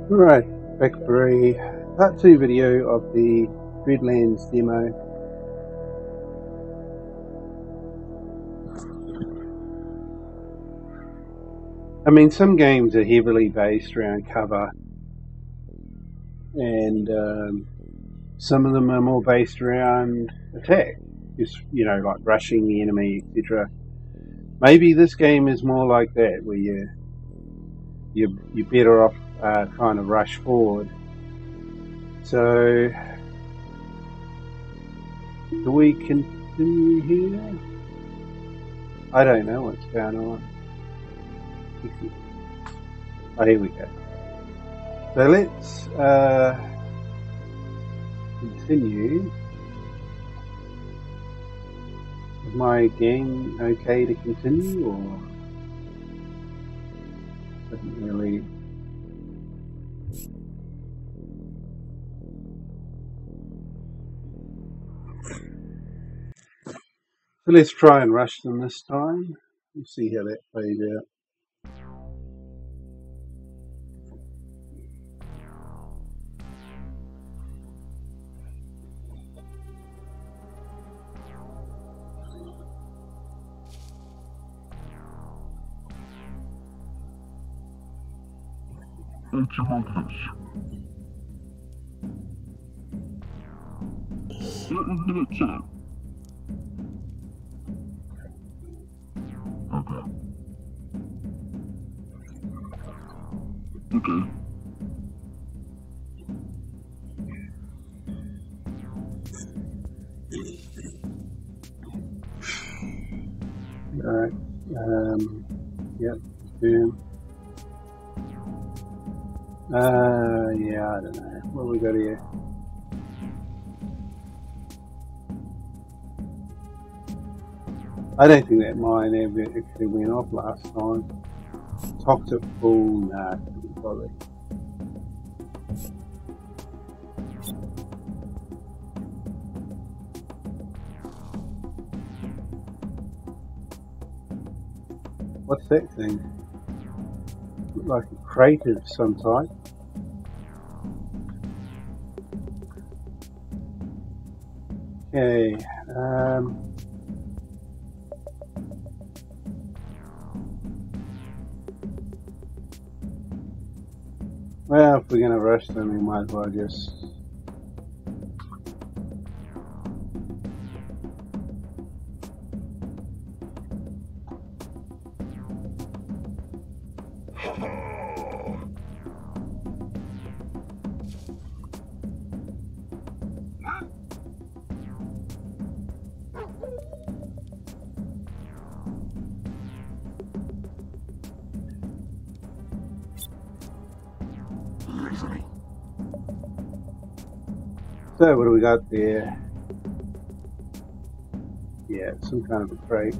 Alright, back for a part 2 video of the Dreadlands demo. I mean, some games are heavily based around cover, and some of them are more based around attack, just, you know, like rushing the enemy, etc. Maybe this game is more like that, where you're better off trying to rush forward. So, do we continue here? I don't know what's going on. Oh, here we go. So let's continue. Is my gang okay to continue, or doesn't really? So let's try and rush them this time. We'll see how that plays out. Okay. Alright. Yep. Boom. Yeah, I don't know. What have we got here? I don't think that mine ever actually went off last time. Toxic full, nah, probably. What's that thing? Look like a crate of some type. Okay, well, if we're going to rush them, we might as well just... So what do we got there? Yeah, it's some kind of a crate.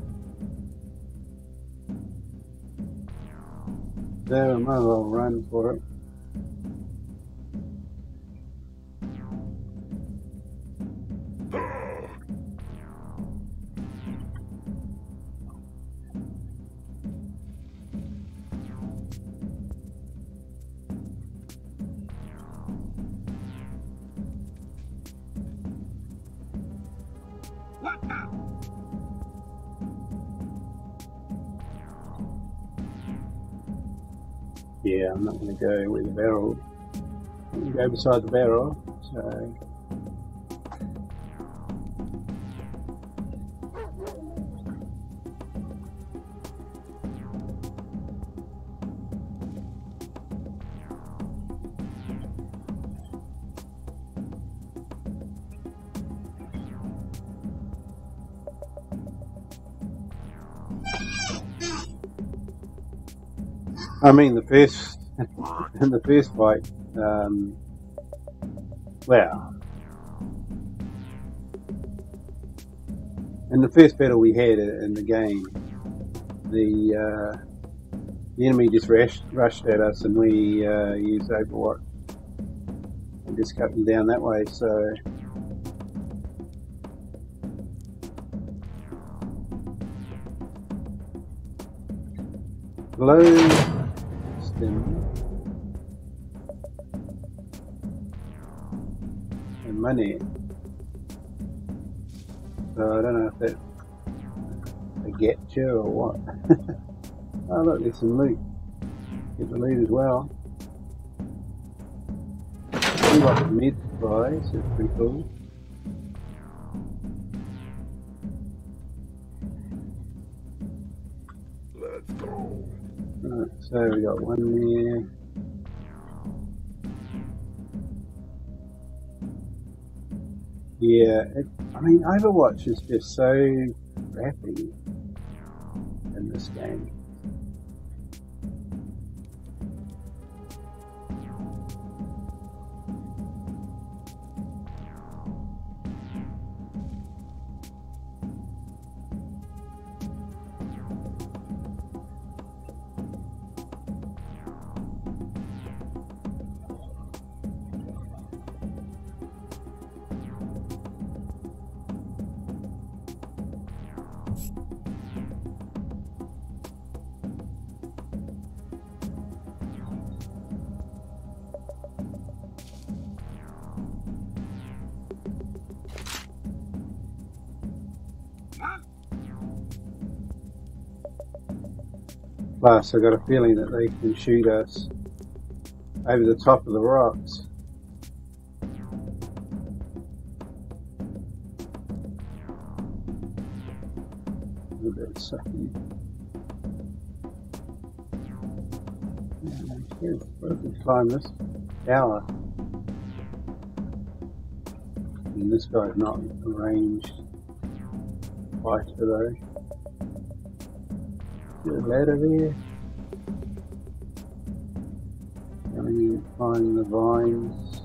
So I might as well run for it. Yeah, I'm not going to go with the barrel. I'm going to go beside the barrel. So I mean, the first in the first fight, well, in the first battle we had in the game, the enemy just rushed at us, and we used Overwatch and just cut them down that way. So low stem. money. So I don't know if that's a getcha or what. Oh look, there's some loot. Get the loot as well. See what the mid supplies, it's pretty cool. Let's go. Right, so we got one there. Yeah, I mean Overwatch is just so crappy in this game. Plus, I got a feeling that they can shoot us over the top of the rocks. A little bit sucky. What if we climb this tower? And this guy's not arranged fighter though. Get a ladder there. And then you find the vines.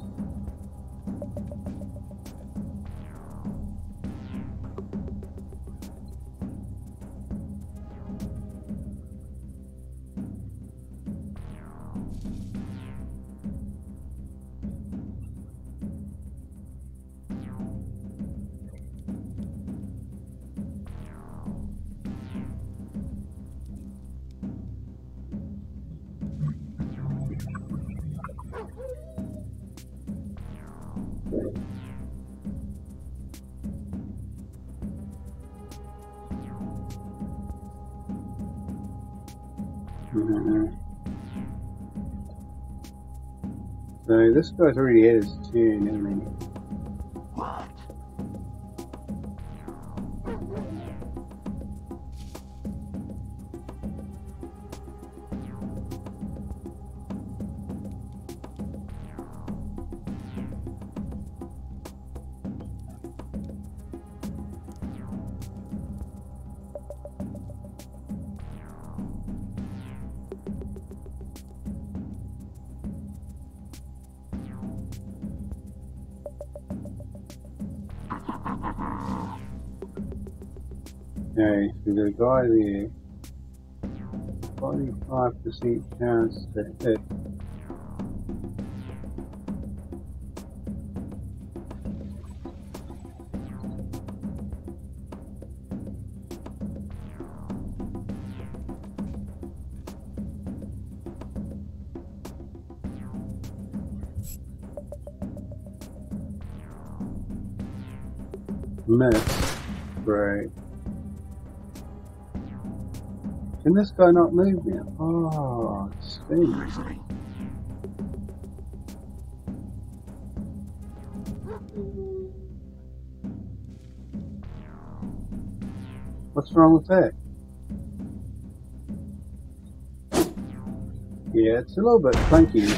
So this guy's already had his turn, hasn't he? What? Okay, so there's a guy there. 45% chance to hit. Miss. Great. Can this guy not move now? Oh, Steve. What's wrong with that? Yeah, it's a little bit clunky.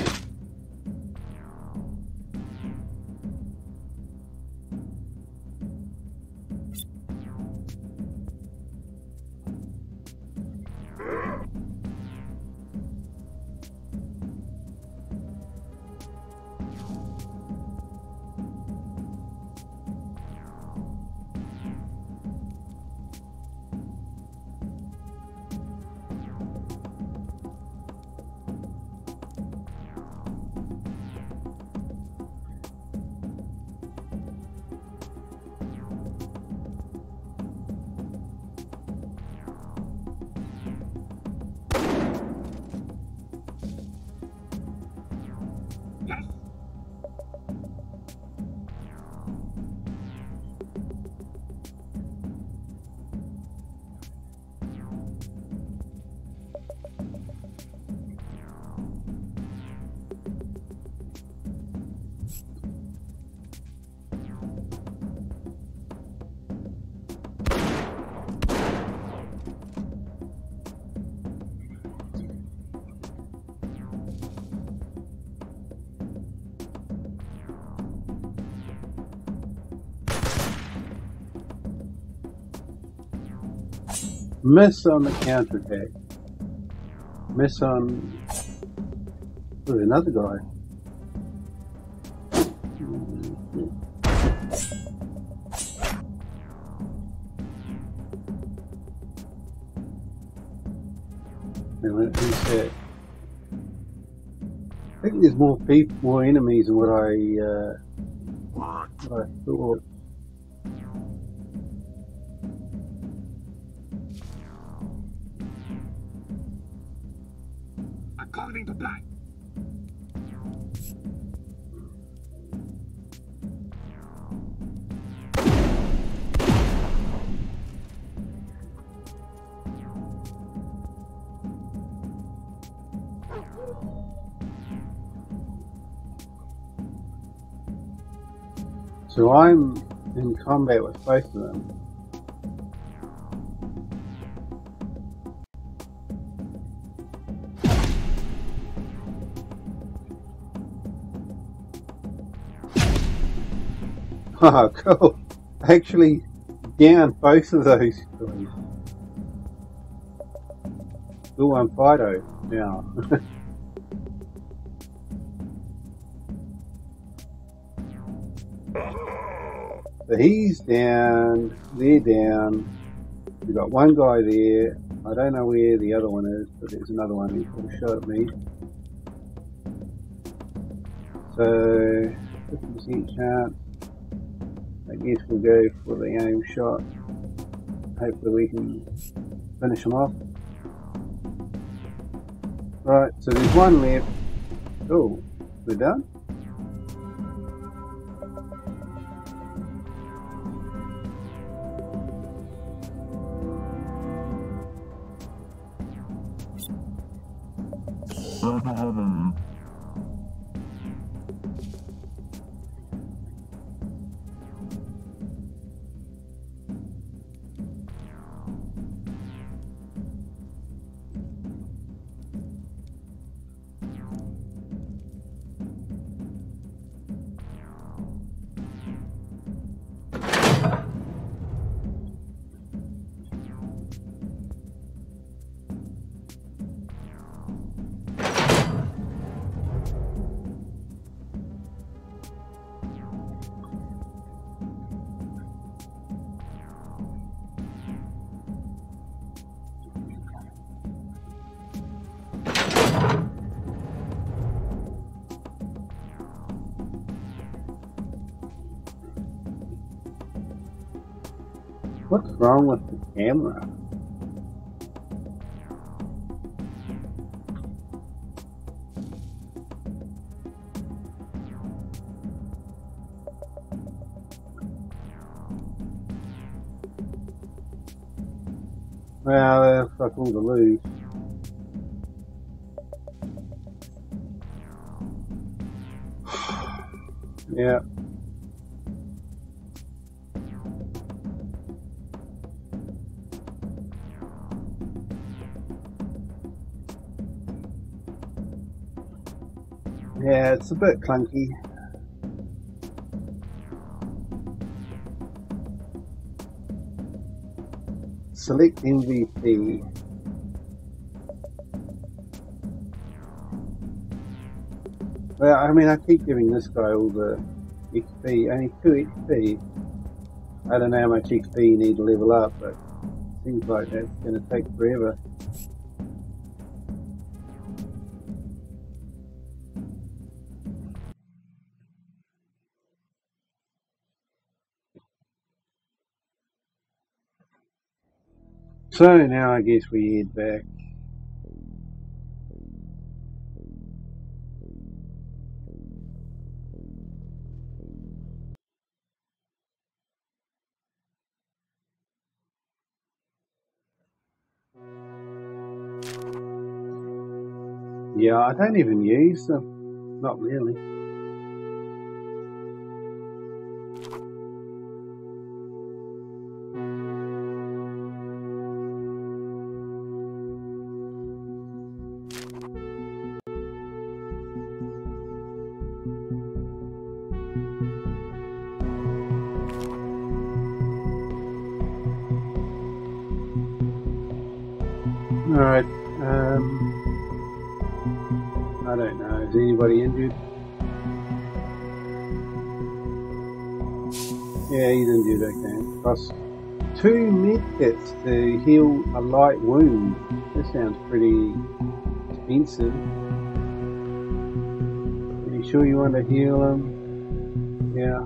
Miss on the counterattack. Miss on... Oh, there's another guy. Who's that? I think there's more enemies than what I thought. According to plan. So I'm in combat with both of them. Oh, cool. Actually, down both of those guys. Still on Fido now. So he's down, they're down. We've got one guy there. I don't know where the other one is, but there's another one who put a shot at me. So, 50% chance. I guess we'll go for the aim shot. Hopefully we can finish him off. Right, so there's one left. Oh, we're done? What's wrong with the camera? Well, fuck all the loot. Yeah. Yeah, it's a bit clunky. Select MVP. Well, I mean, I keep giving this guy all the XP, only 2 XP. I don't know how much XP you need to level up, but it seems like that's going to take forever. So now I guess we head back. Yeah, I don't even use them. Not really. Alright, I don't know, is anybody injured? Yeah, he's injured, okay. Costs 2 medkits to heal a light wound. That sounds pretty expensive. Are you sure you want to heal him? Yeah.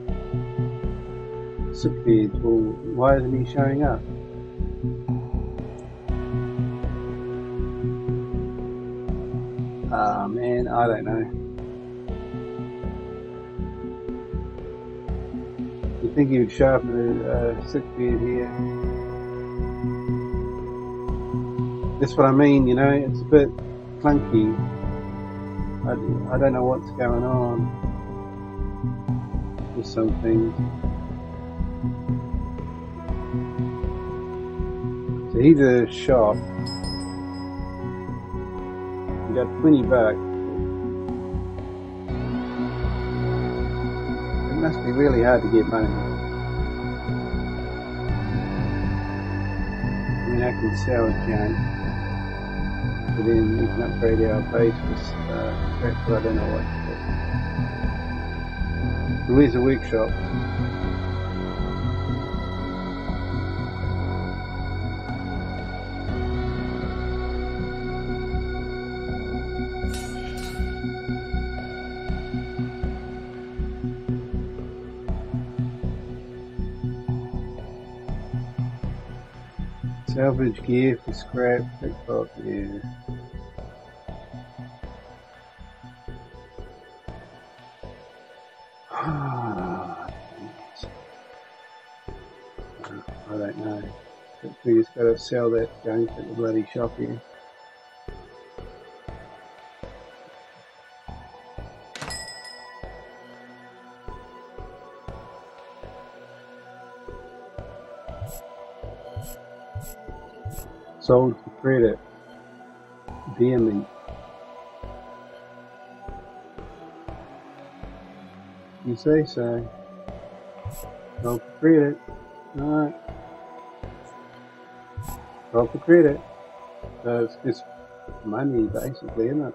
Disappeared. Well, why isn't he showing up? Ah, man, I don't know. You think he would show up in a sick bed here? That's what I mean, you know, it's a bit clunky. I don't know what's going on with some things. So he's a shop. You got $20. It must be really hard to get money. I mean, I can sell a junk, but then we can upgrade our base with crap, but I don't know what to do. Where's the workshop? Salvage gear for scrap, pickpocket, yeah. I don't know. We just gotta sell that junk at the bloody shop here. Sold for credit. Dear me. You say so. Sold for credit. Alright. Sold for credit. So it's just money basically, isn't it?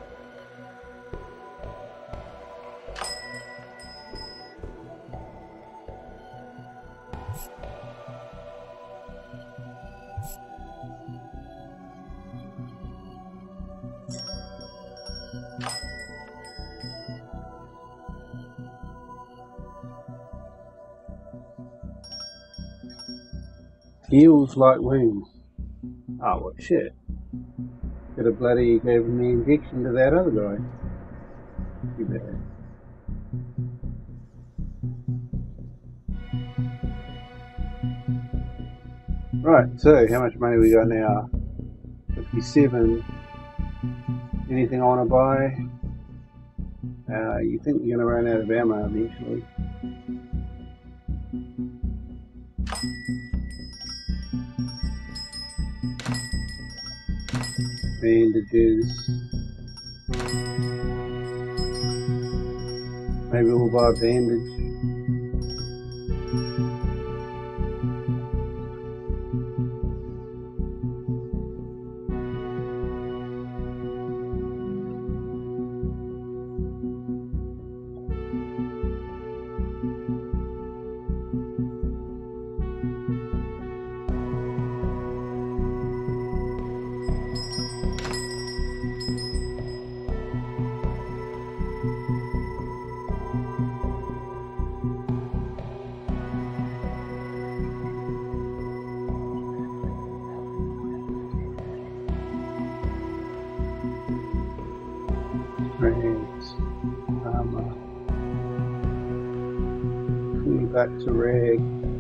Heals like wounds. Oh, well, shit. Could have bloody gave me an injection to that other guy. Too bad. Right, so how much money we got now? 57. Anything I want to buy? You think you're going to run out of ammo eventually. Bandages. Maybe we'll buy a bandage. Rags, armor, $20 a rag.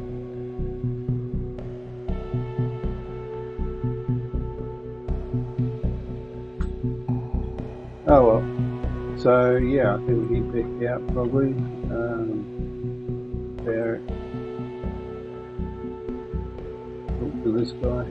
Oh well, so yeah, I think we can pick out probably there. Talk to this guy.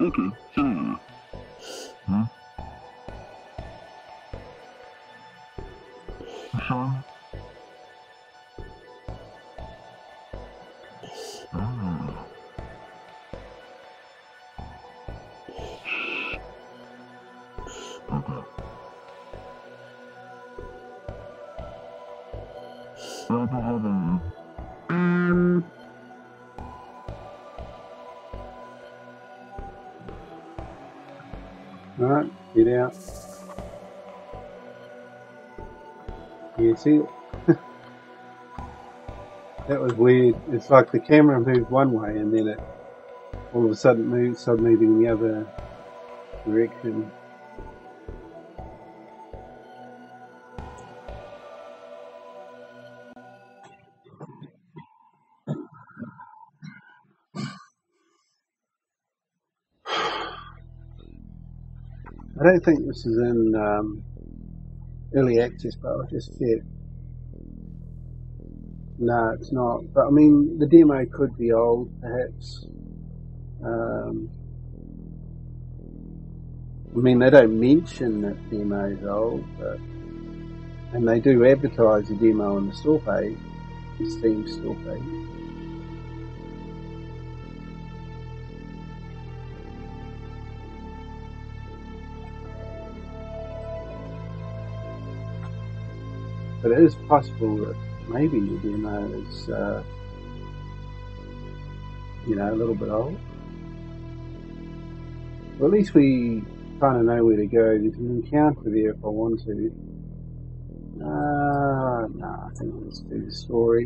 Okay, sure. Huh? Son? Ah. Okay. Alright, get out. You see it? That was weird. It's like the camera moved one way and then it all of a sudden started moving the other direction. I don't think this is in early access, but I'll just check. No, it's not. But I mean, the demo could be old, perhaps. I mean, they don't mention that demo is old, but, and they do advertise the demo on the store page, the Steam store page. But it is possible that maybe the demo is, you know, a little bit old. Well, at least we kind of know where to go. There's an encounter there if I want to. No, I think let's do the story.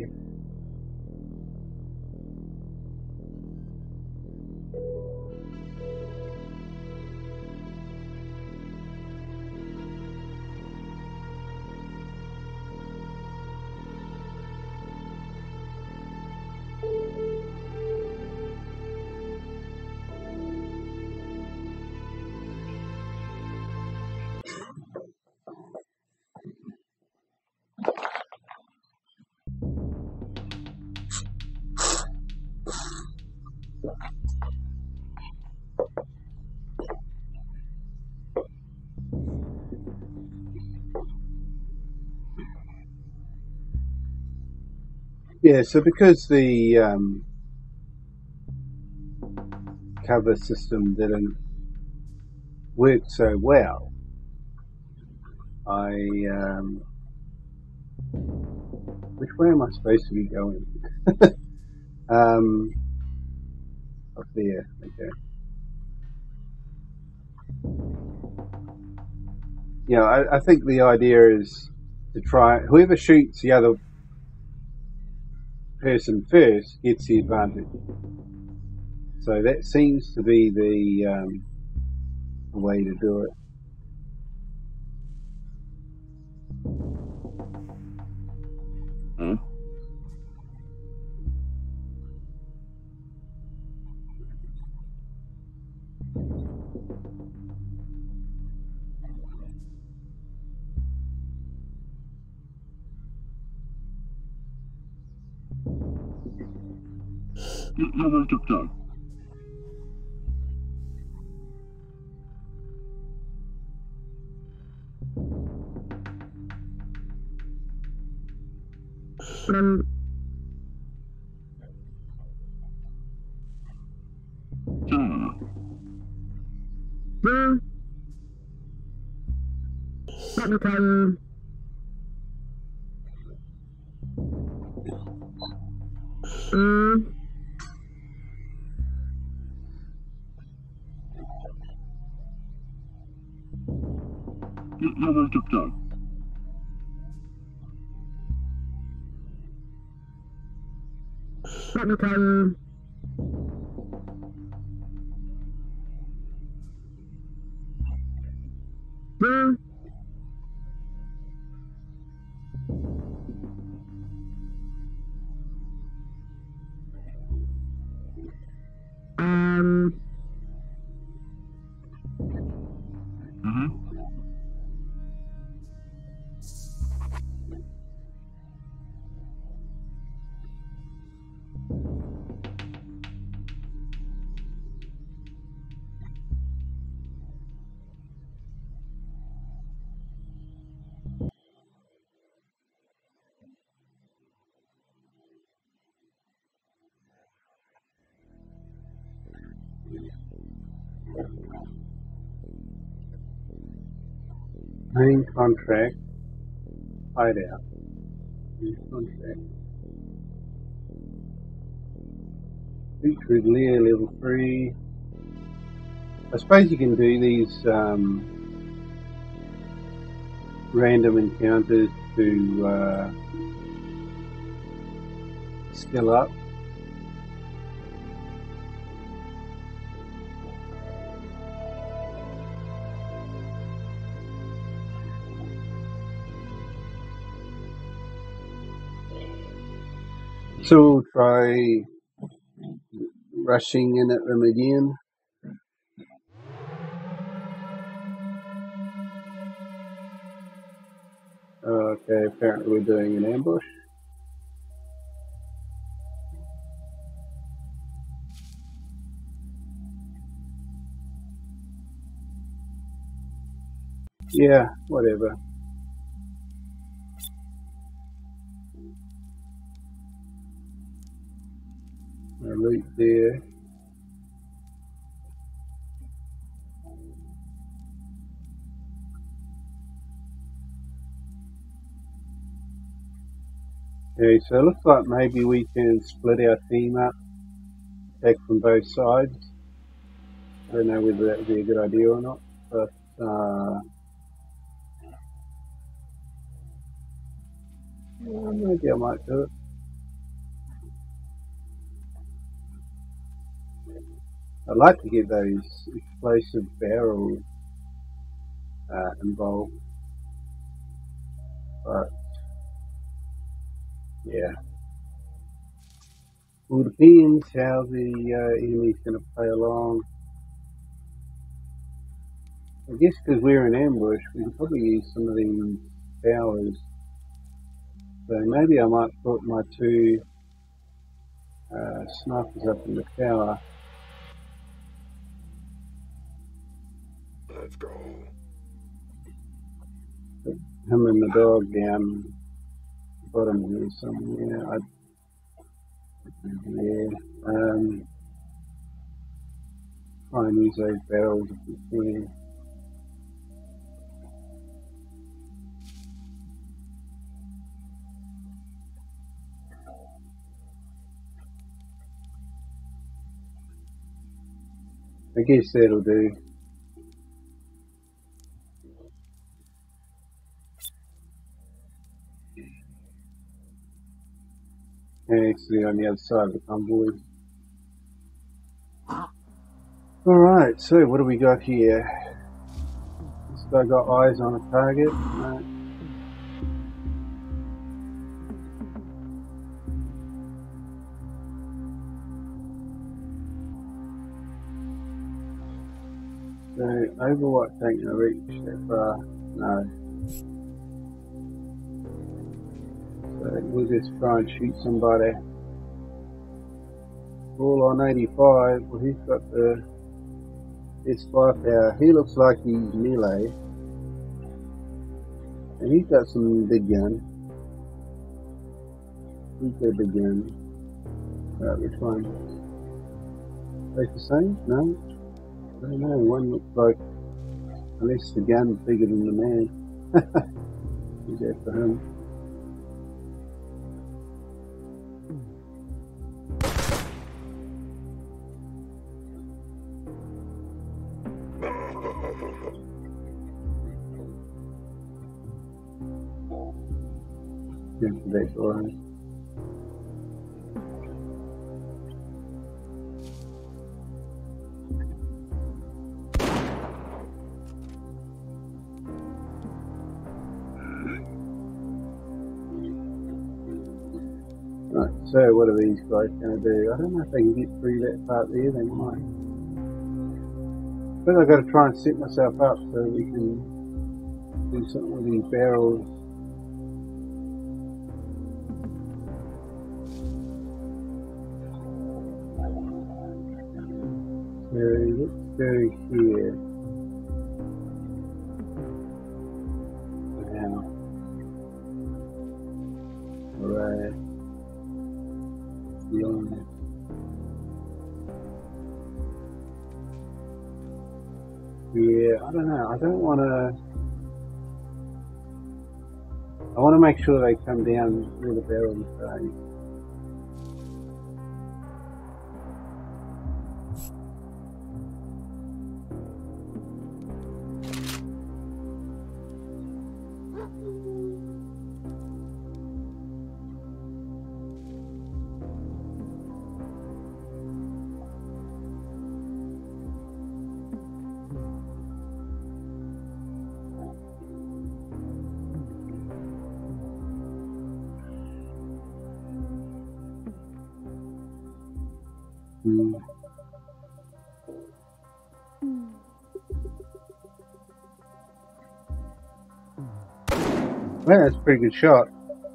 Yeah, so because the cover system didn't work so well, I which way am I supposed to be going? Up there, okay. Yeah, I think the idea is to try, whoever shoots the other person first gets the advantage. So that seems to be the way to do it. Huh? Level to start. Level to start. Main contract. Hideout. Main contract. Featured Lear level 3. I suppose you can do these random encounters to skill up. So we'll try rushing in at them again. Okay, apparently we're doing an ambush. Yeah, whatever. Loot there. Okay, so it looks like maybe we can split our team up, attack from both sides. I don't know whether that would be a good idea or not, but maybe I might do it. I'd like to get those explosive barrels involved, but yeah. Well, it depends how the enemy's going to play along. I guess because we're in ambush, we can probably use some of these towers. So maybe I might put my two snipers up in the tower. Let's go. Put him and the dog down the bottom here somewhere. Try and use those barrels if we can. I guess that'll do. Actually on the other side of the convoy. Alright, so what do we got here? This guy got eyes on a target. No. So, Overwatch ain't gonna reach that far. No. So, we'll just try and shoot somebody. All on 85. Well, he's got the S5 power. He looks like he's melee. And he's got some big gun. He's got a big gun. Right, which one? Both the same? No? I don't know. One looks like, unless the gun's bigger than the man. He's after him. Yeah, that's all right. Right, so what are these guys going to do? I don't know if they can get through that part there, they might. But I've got to try and set myself up so we can do something with these barrels. So let's go here. Now, alright. Beyond. Yeah, I don't know. I don't want to I want to make sure they come down through the barrel the same. Well, that's a pretty good shot.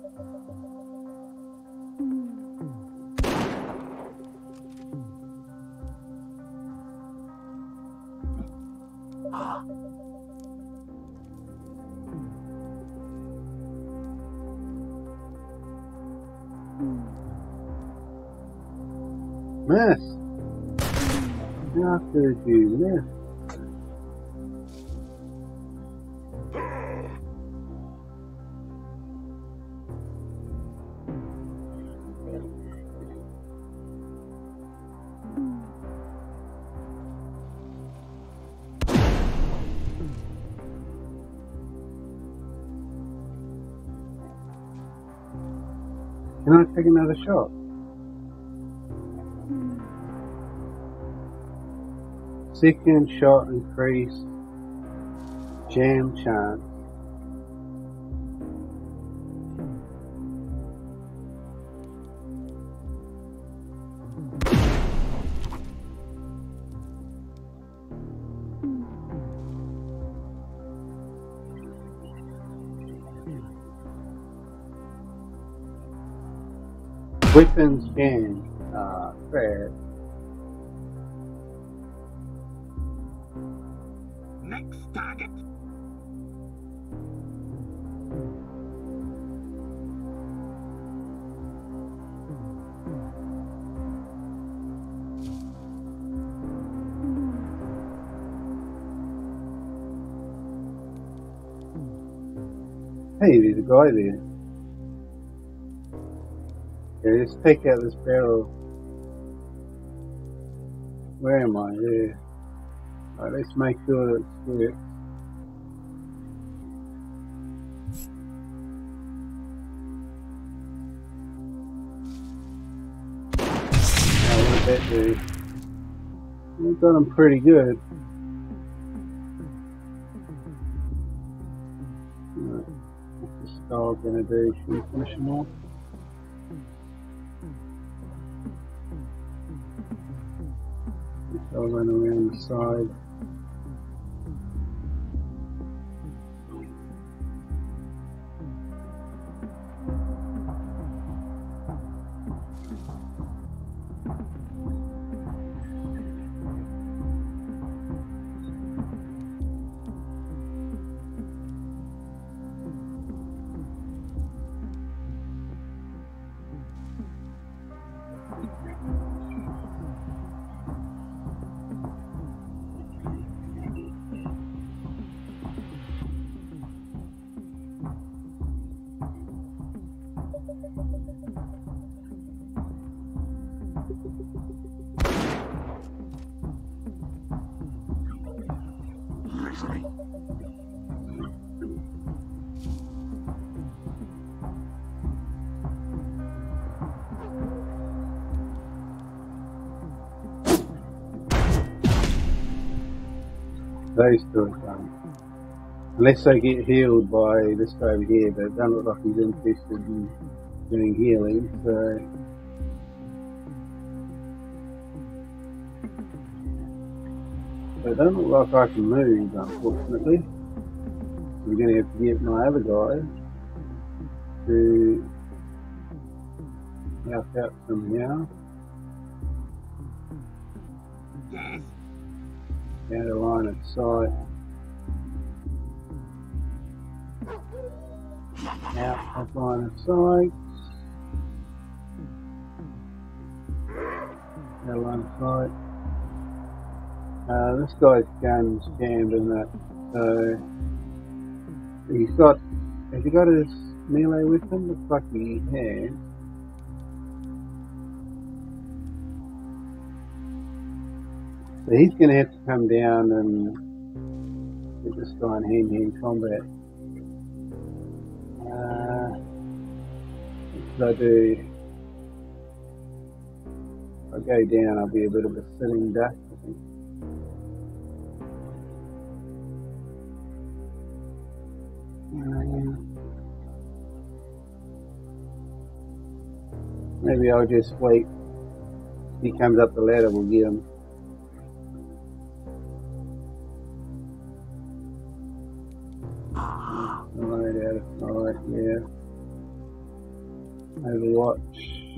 Miss. How could you miss? Can I take another shot? Second shot increase jam chance. Weapons jam. Crap. Next target. Hey, there's a guy there. Okay, let's take out this barrel. Where am I? There. Alright, let's make sure it's works. Now, what did that do? We got him pretty good. Right, what's the skull gonna do? Should we finish him off? I'll run around the side. Those two are done. Unless they get healed by this guy over here, but it doesn't look like he's interested in doing healing, so... It doesn't look like I can move, unfortunately. I'm going to have to get my other guy to help out somehow. Yes. Out of line of sight. Out of line of sight. Out of line of sight. This guy's gun's jammed in that, so he's got. Has he got his melee with him? Looks like he has. So he's going to have to come down and get this guy in hand-to-hand combat. What should I do? If I go down, I'll be a bit of a sitting duck, I think. Maybe I'll just wait. If he comes up the ladder, we'll get him. Right, out of sight, yeah. Overwatch.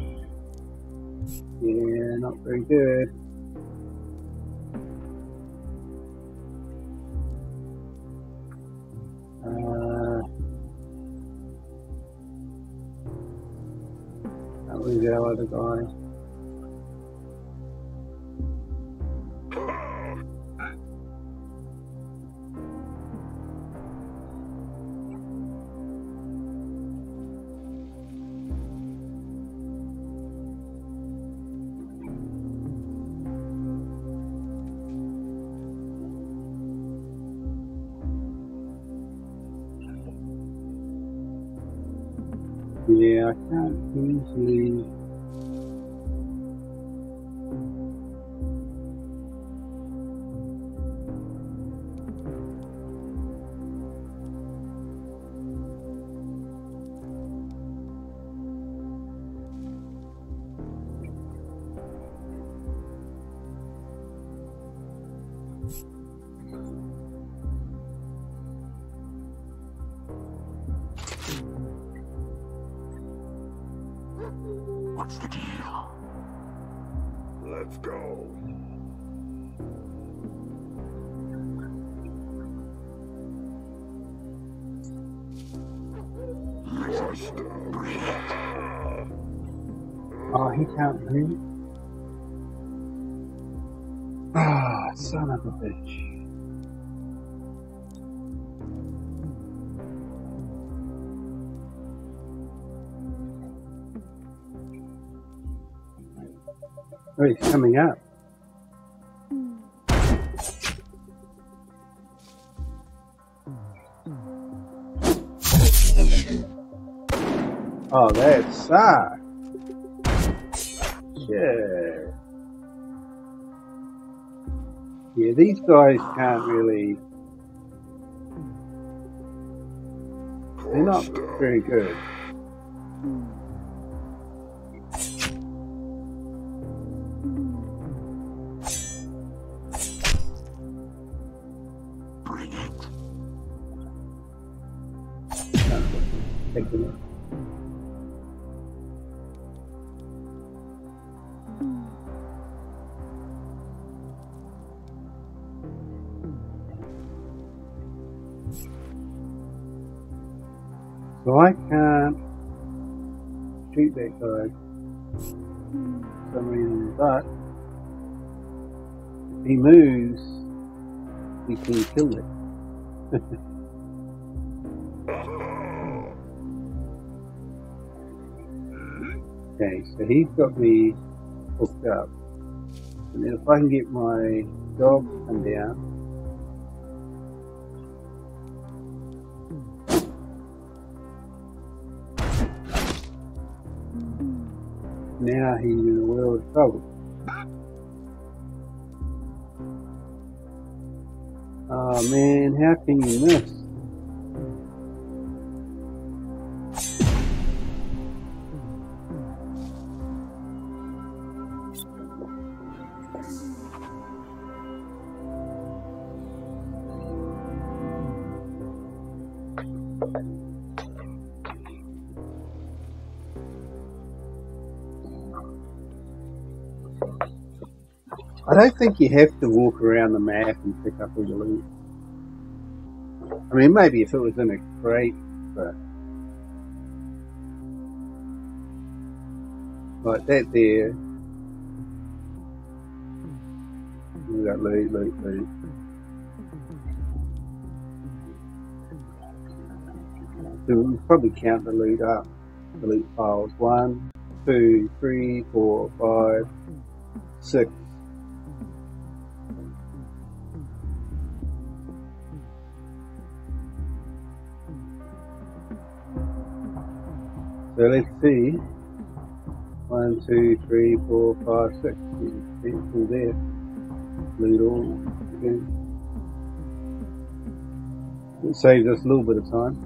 Yeah, not very good. That was our other guy. Yeah, I can't easily. What's the deal? Let's go. Oh, he can't move. Ah, son of a bitch. Oh, he's coming up. Oh, that sucks. Shit. Yeah, these guys can't really. They're not very good. Taking it. So I can't shoot that guy for some reason, but if he moves, we can kill it. Okay, so he's got me hooked up. And then if I can get my dog to come down. Now he's in a world of trouble. Oh man, how can you miss? I don't think you have to walk around the map and pick up all the loot. I mean, maybe if it was in a crate, but like that there. We got loot, loot, loot. So we'll probably count the loot up. The loot piles. 1, 2, 3, 4, 5, 6. So let's see. 1, 2, 3, 4, 5, 6. It's all there. Loot all again. It saves us a little bit of time.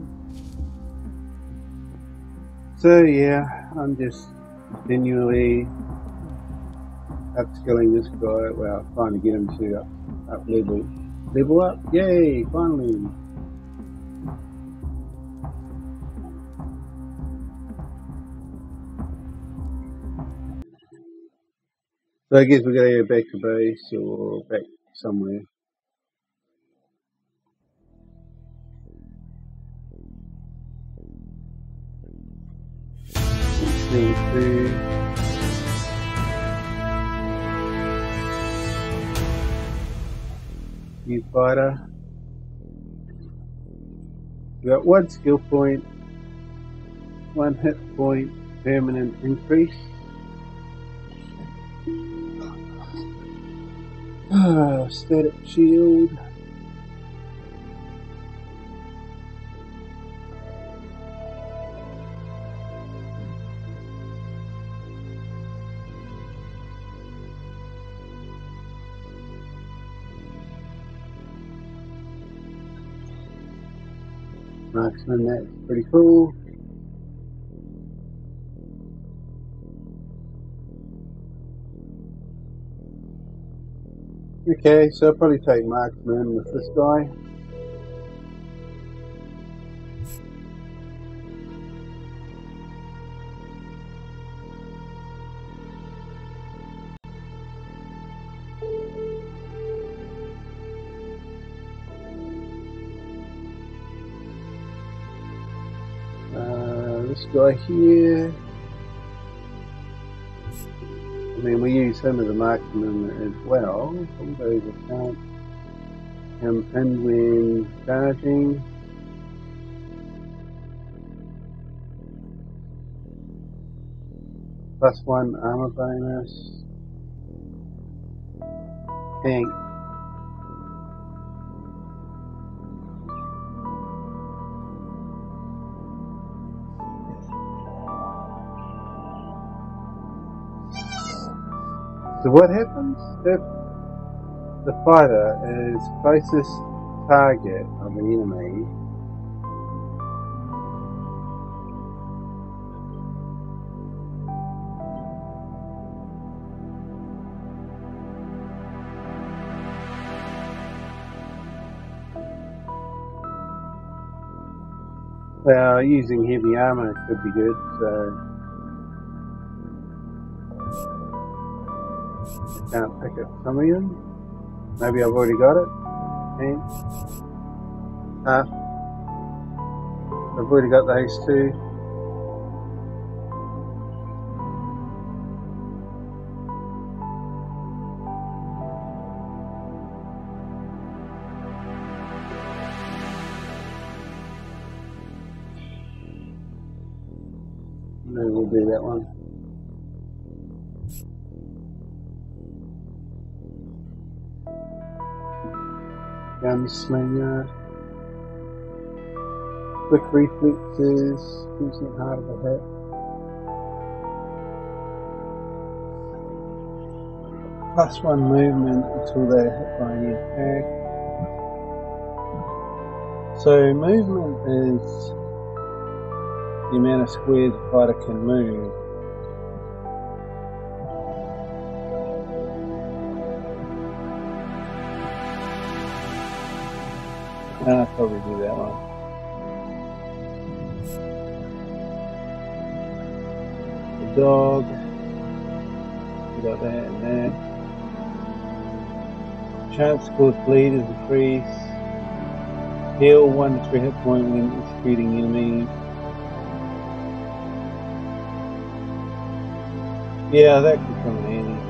So yeah, I'm just continually upskilling this guy. Well, trying to get him to up level up. Yay! Finally. So I guess we're going to go back to base or back somewhere. New fighter. We got 1 skill point, 1 hit point, permanent increase. Static shield. Marksman, that's pretty cool. Okay, so I'll probably take Marksman with this guy. This guy here. I mean, we use him as a marksman as well. Bulldozer can't come in when charging. +1 armor bonus. Tank. So what happens if the fighter is closest target of the enemy? Well, using heavy armor could be good, so can't pick up some of them. Maybe I've already got it. And I've already got those two. Maybe we'll do that one. Gunslinger. Quick reflexes, 2% harder to hit. +1 movement until they're hit by any attack. So movement is the amount of squares the fighter can move. I'll probably do that one. The dog. We got that and that. Chance to cause bleed is increased. Heal 1 to 3 hit point when executing enemies. Yeah, that could come in handy.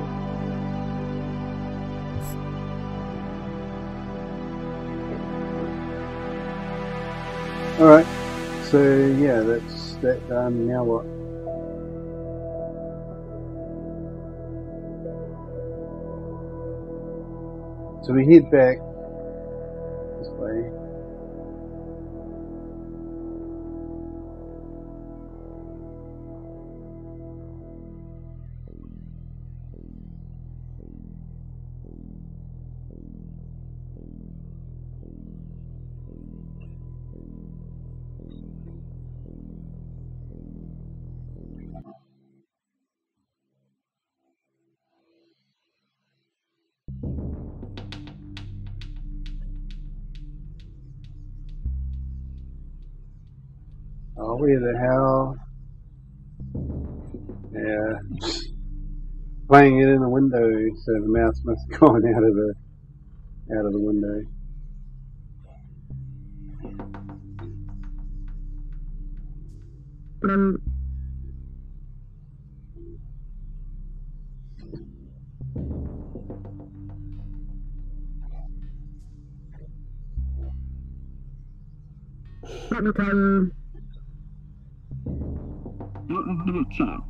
Alright, So yeah, that's that done. Now what? So we head back this way. Oh, where the hell? Yeah. Playing it in the window, so the mouse must have gone out of the window. Let me tell you. What was the chat?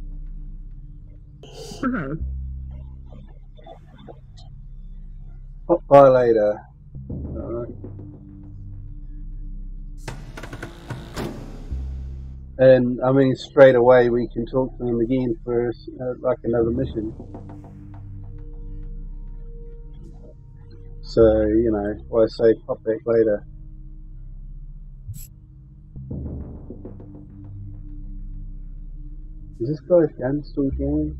Okay. Pop by later. Alright. And I mean, straight away we can talk to them again for like another mission. So, you know, why say pop back later? Is this guy's gun still jammed?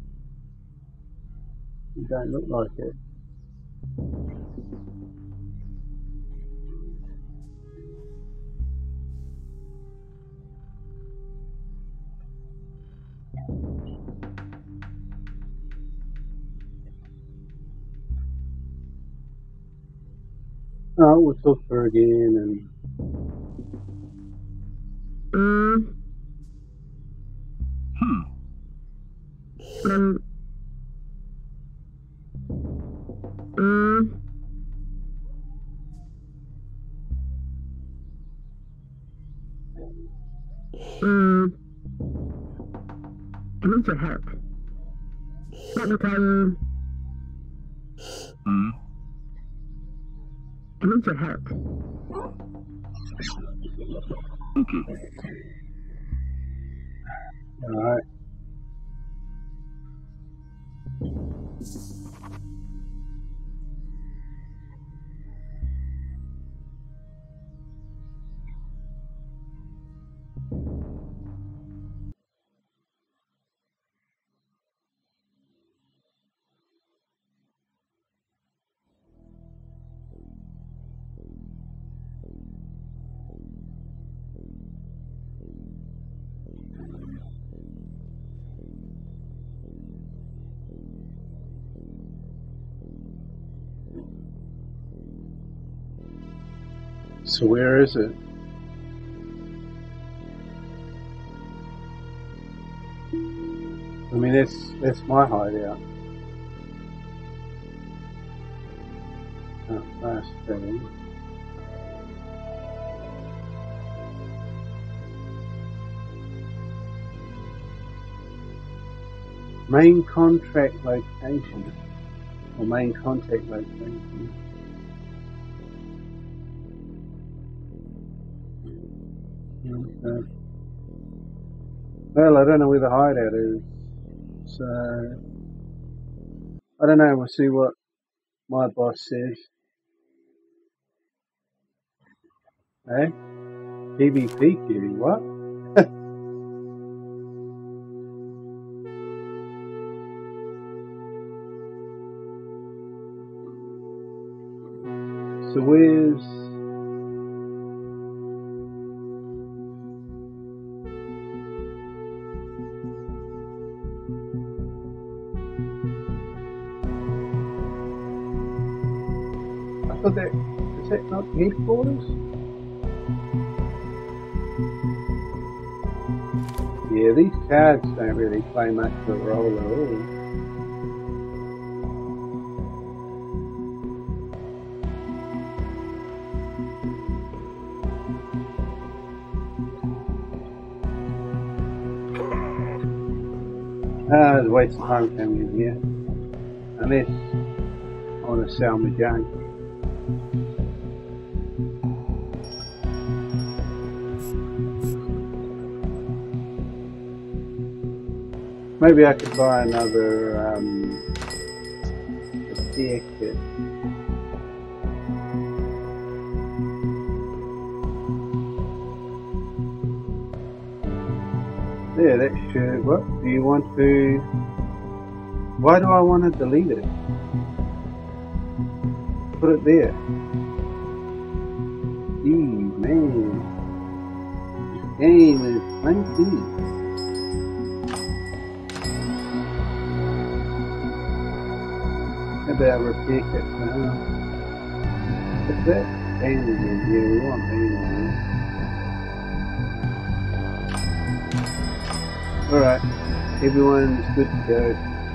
It don't look like it. Oh, we'll talk to her again and... I need your help. Let me tell you. I need your help. Okay. Alright. So where is it? I mean, that's my hideout. Oh, fast traveling. Main contract location. Or main contact location. Okay. Well, I don't know where the hideout is. So, I don't know. We'll see what my boss says. Hey? PvP, what? So where's... I thought that... Is that not headquarters? Yeah, these cards don't really play much of a role at all. It's a waste of time coming in here. Unless I want to sell my junk. Maybe I could buy another repair kit. Yeah, that should. What do you want to? Why do I want to delete it? Put it there. Gee, man, this game is funky. About repair kit now. What's that? Bandages. Yeah, we want bandages. Alright, everyone's good to go.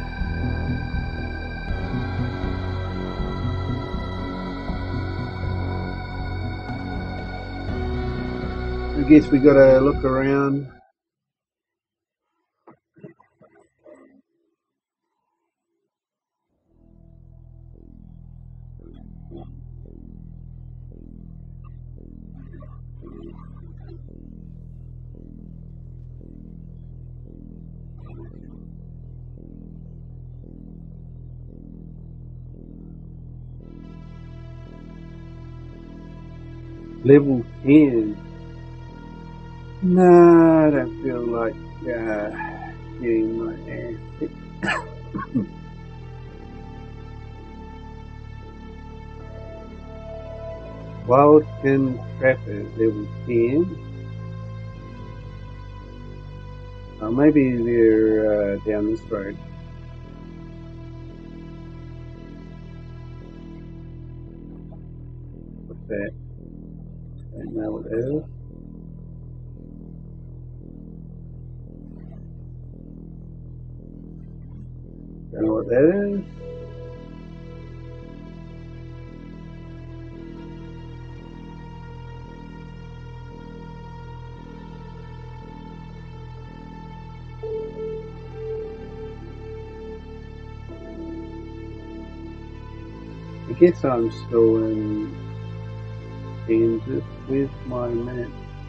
I guess we gotta look around. Level 10. No, I don't feel like getting my ass kicked. Wildkin Trapper, level 10. Maybe they're down this road. What's that? Don't know what that is. Don't know what that is. I guess I'm still in Kansas with my map.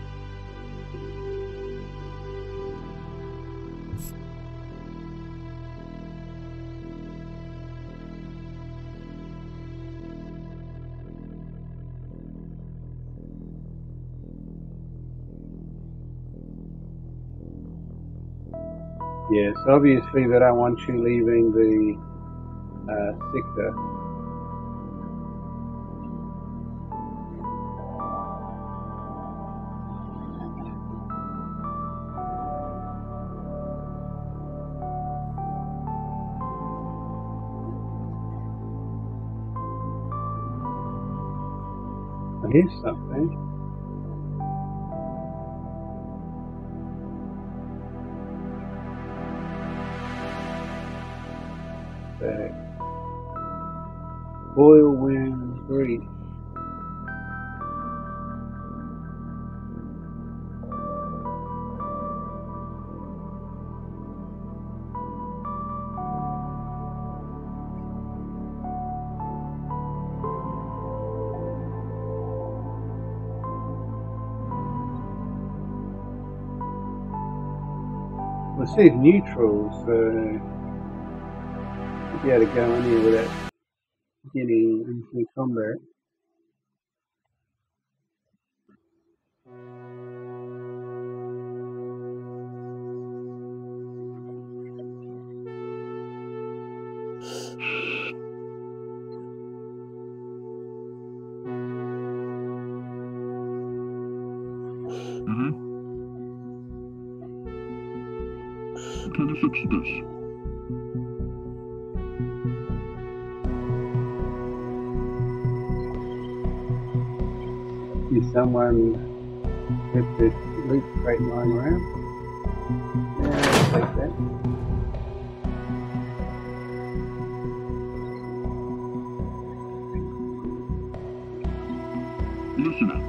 Yes, obviously they don't want you leaving the sector. Here's something. Oil Wind Reef. Well, it says neutral, so I'll be able to go in here without getting into combat. Can you fix this? Is someone with this loot crate lying around? Yeah, I'll take that. Listen up.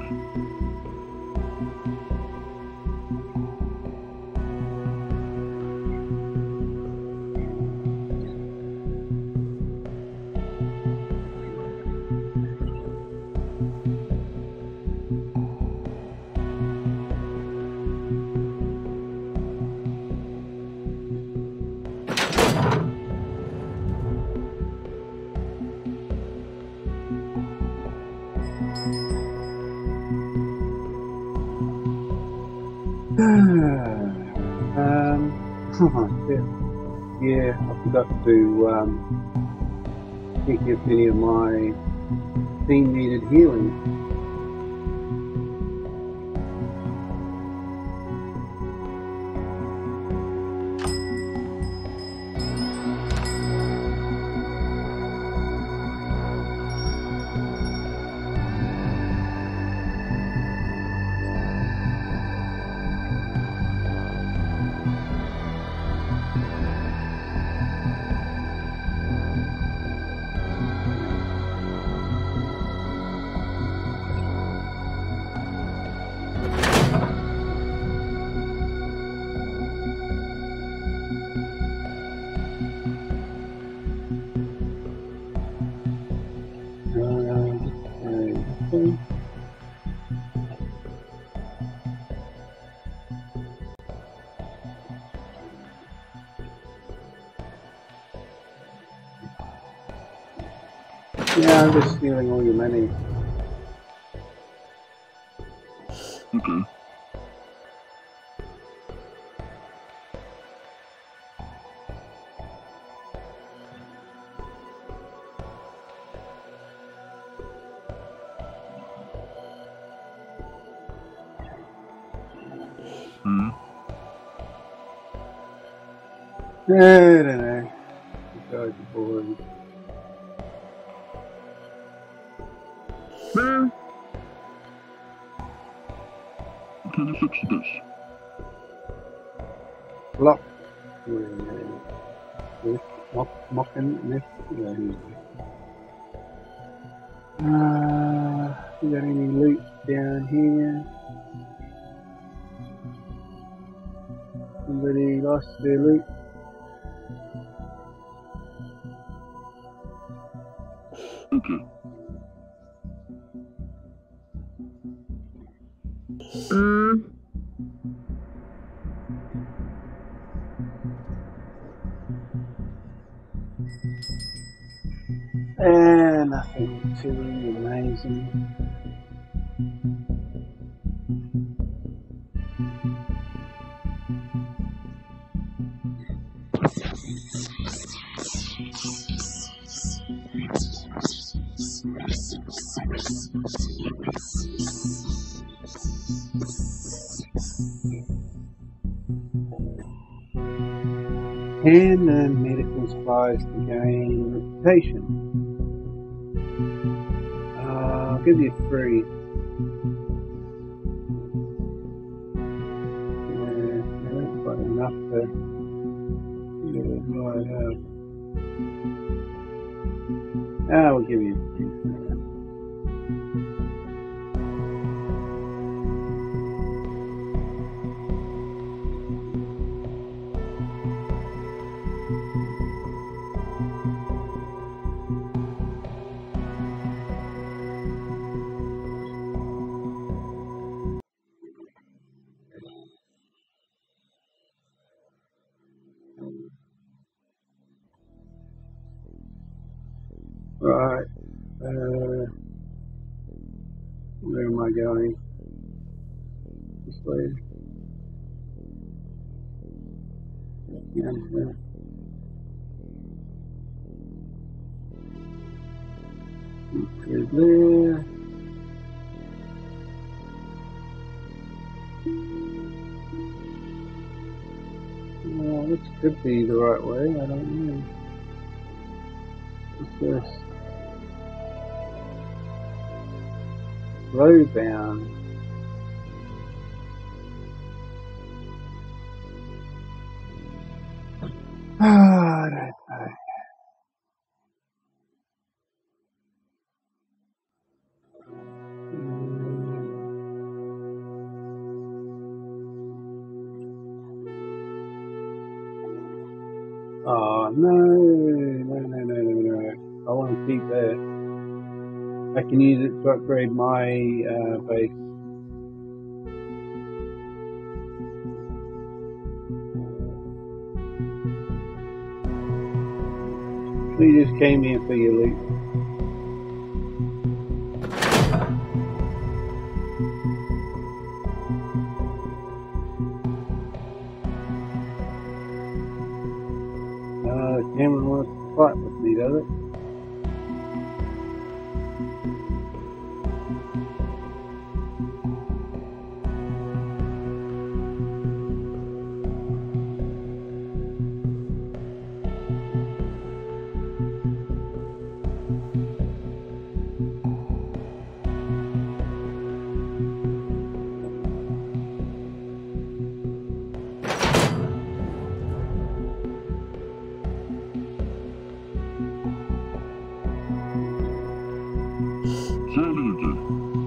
Yeah, I forgot to check if any of my team needed healing. Okay. Yeah, I'm just stealing all your money. Okay. Hmm. I don't know. You guys are boring. Can you fix this? Block. Mocking this. We got any loot down here? Somebody lost their loot? Okay. Nothing too amazing. And medical supplies to gain reputation. I'll give you 3. That's quite enough to get what I have. We'll give you 3. Right. Where am I going? This way. Yeah. Is there? Well, this could be the right way. I don't know. What's this? Low bound. I don't know. Oh no. I want to keep that. I can use it to upgrade my base. We just came here for your loot. the camera wants to fight with me, does it? Charlie again.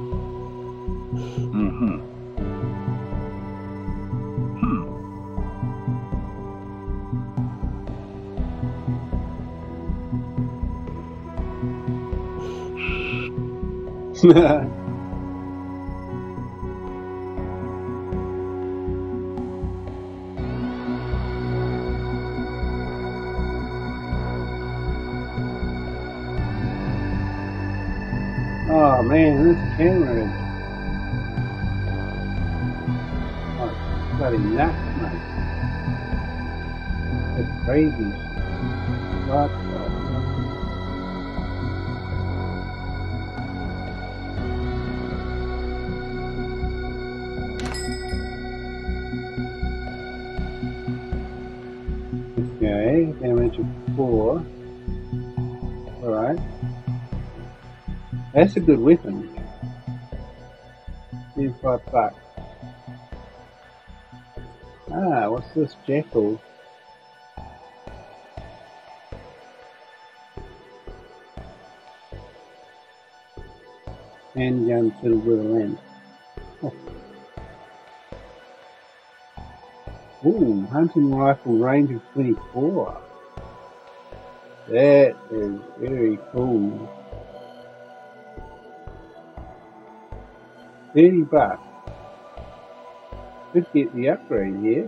Oh man, this camera is bloody nuts, mate. It's crazy. What the? Okay, damage of 4. Alright. That's a good weapon. $5. Ah, what's this jackal? Handgun filled with a lens. Oh. Ooh, hunting rifle range of 24. That is very cool. $30. Could get the upgrade here.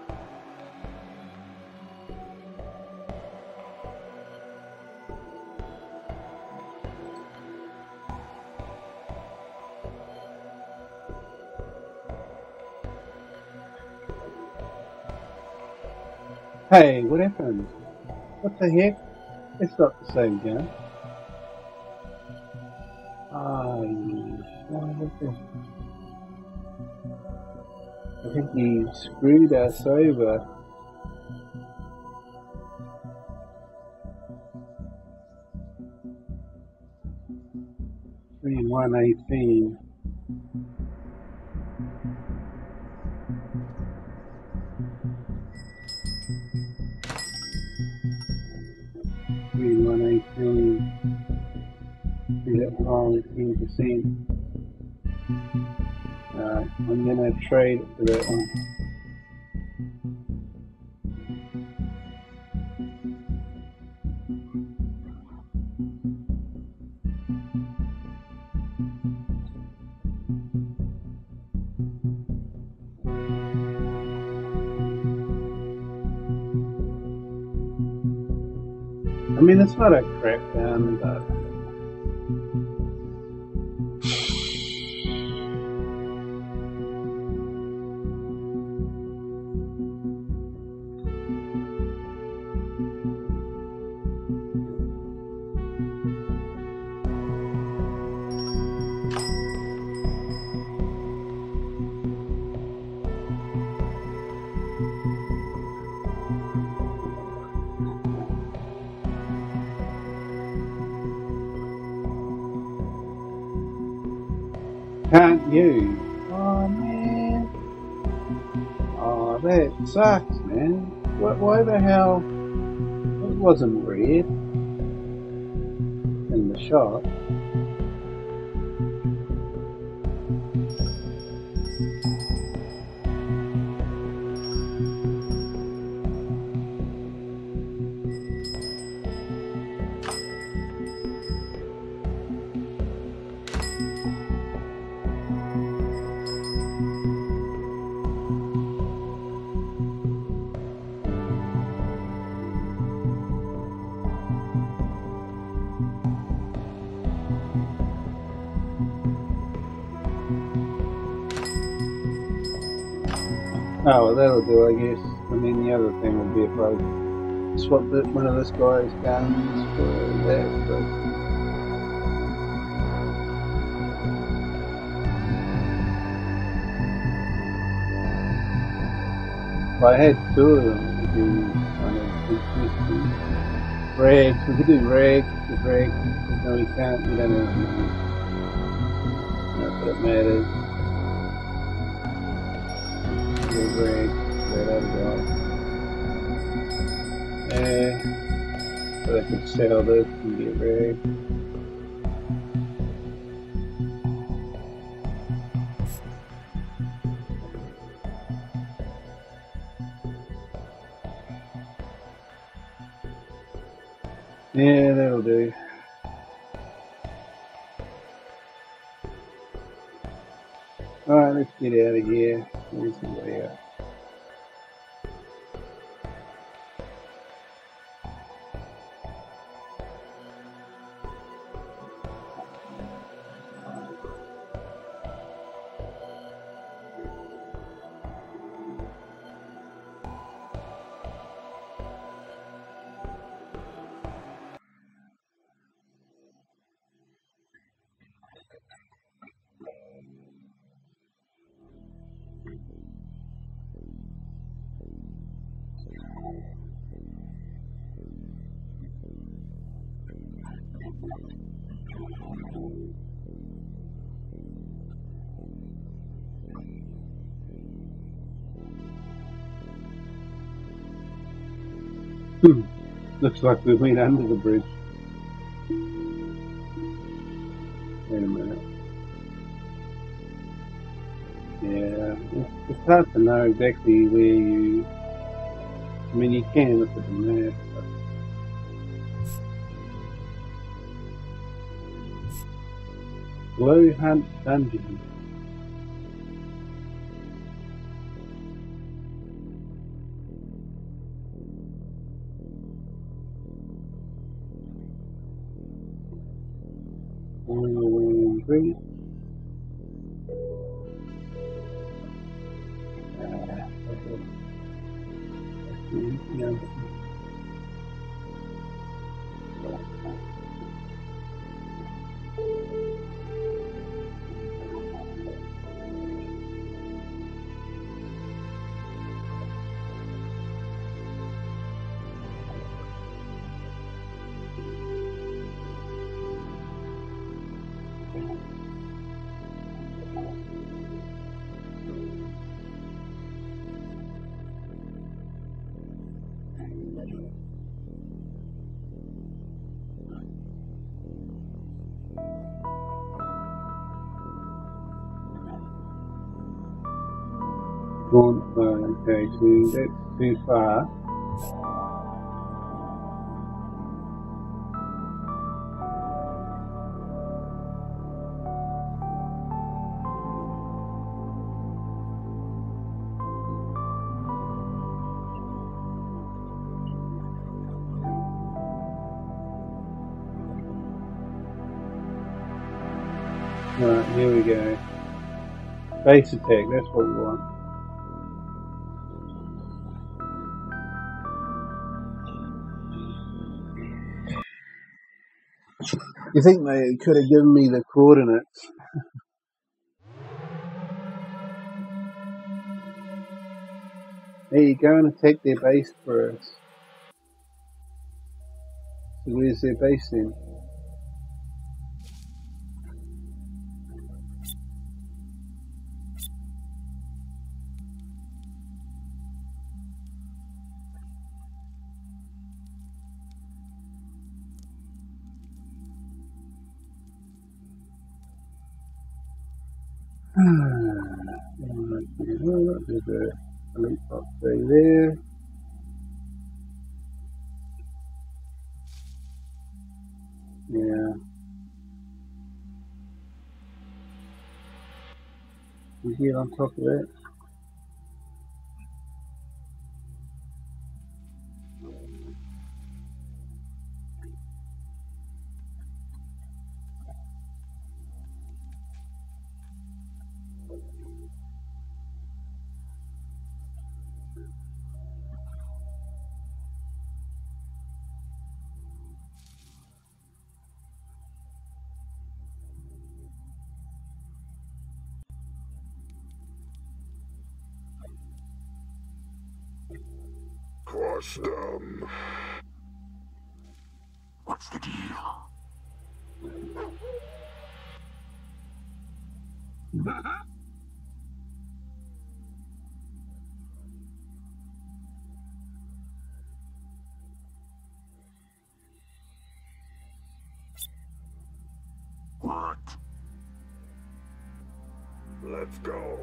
Hey, what happened? What the heck? It's not the same gun. Oh, I think he screwed us over. Three and 118. Is that wrong? 10%. I'm gonna trade it for that one. I mean, it's not a crap gun, but can't you? Oh man. Oh, that sucks, man. Why the hell? It wasn't red in the shot. Oh, well, that'll do, I guess. I mean, the other thing would be a problem. swap one of this guy's guns for that, but if I had two of them, it would be kind of interesting. Rags, we could do rags with rags. No, we can't, we don't have money. Not that it matters. We'll rags, that other guy. So I could sell this and get rags. Yeah, that'll do. Alright, let's get out of here. Where's the way out? Looks like we went under the bridge. Wait a minute. Yeah, it's hard to know exactly where you... I mean, you can look at the map, but... Glow Hunt Dungeon. Great. Okay, so that's too far. Right, here we go. Base attack, that's what we want. You think they could have given me the coordinates? There you go, and attack their base for us. So where's their base then? There's a elite box right there. Yeah. We get on top of that. Crush them. What's the deal? What? Let's go.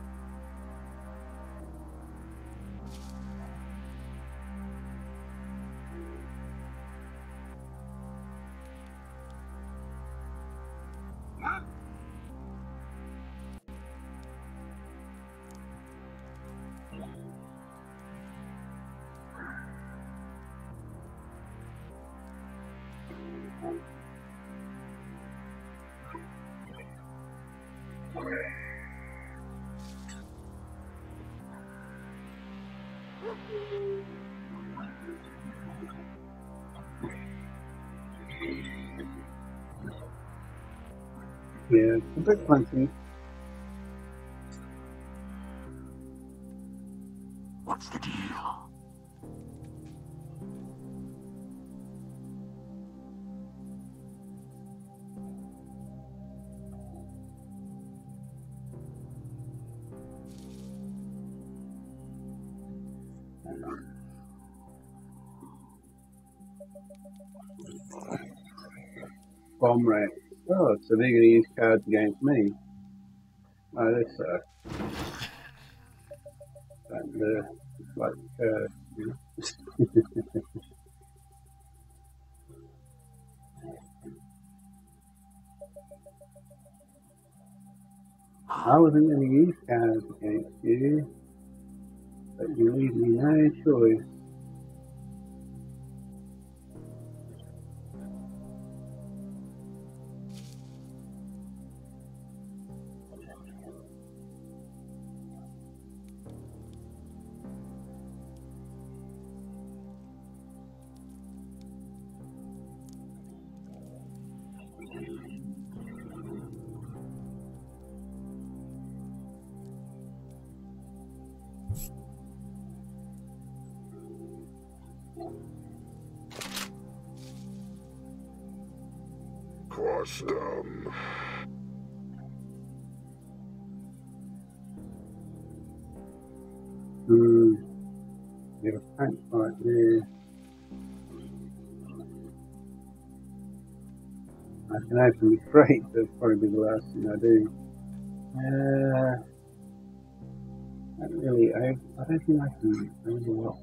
Yeah, it's a bit clunky. What's the deal? Bomb rack. Oh, so they're going to use cards against me. Oh, that's like, you know. I wasn't going to use cards against you, but you leave me no choice. Crush them. There's a tank right there. I can open the crate, that'll probably be the last thing I do. I don't think I can overwatch.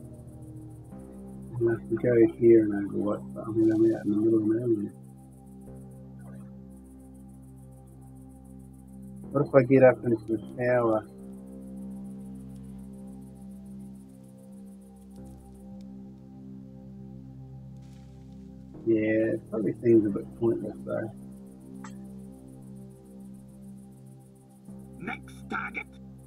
I have to go here and overwatch, but I mean I'm out in the middle of nowhere. What if I get up into the tower? Yeah, it probably seems a bit pointless though. Next target.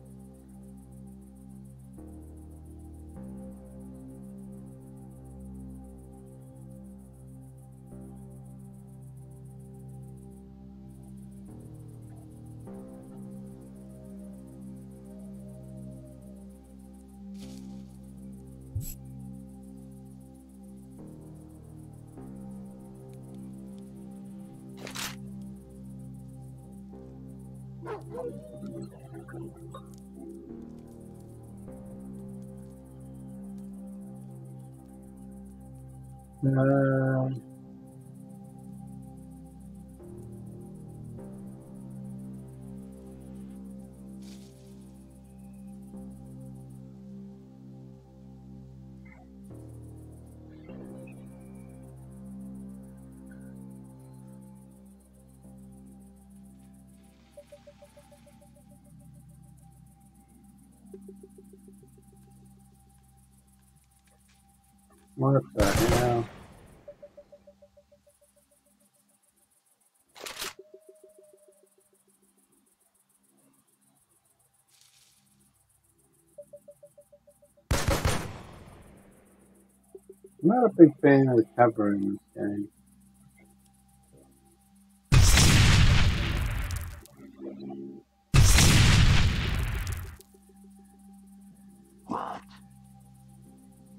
What the hell? I'm not a big fan of the cover in this game. What?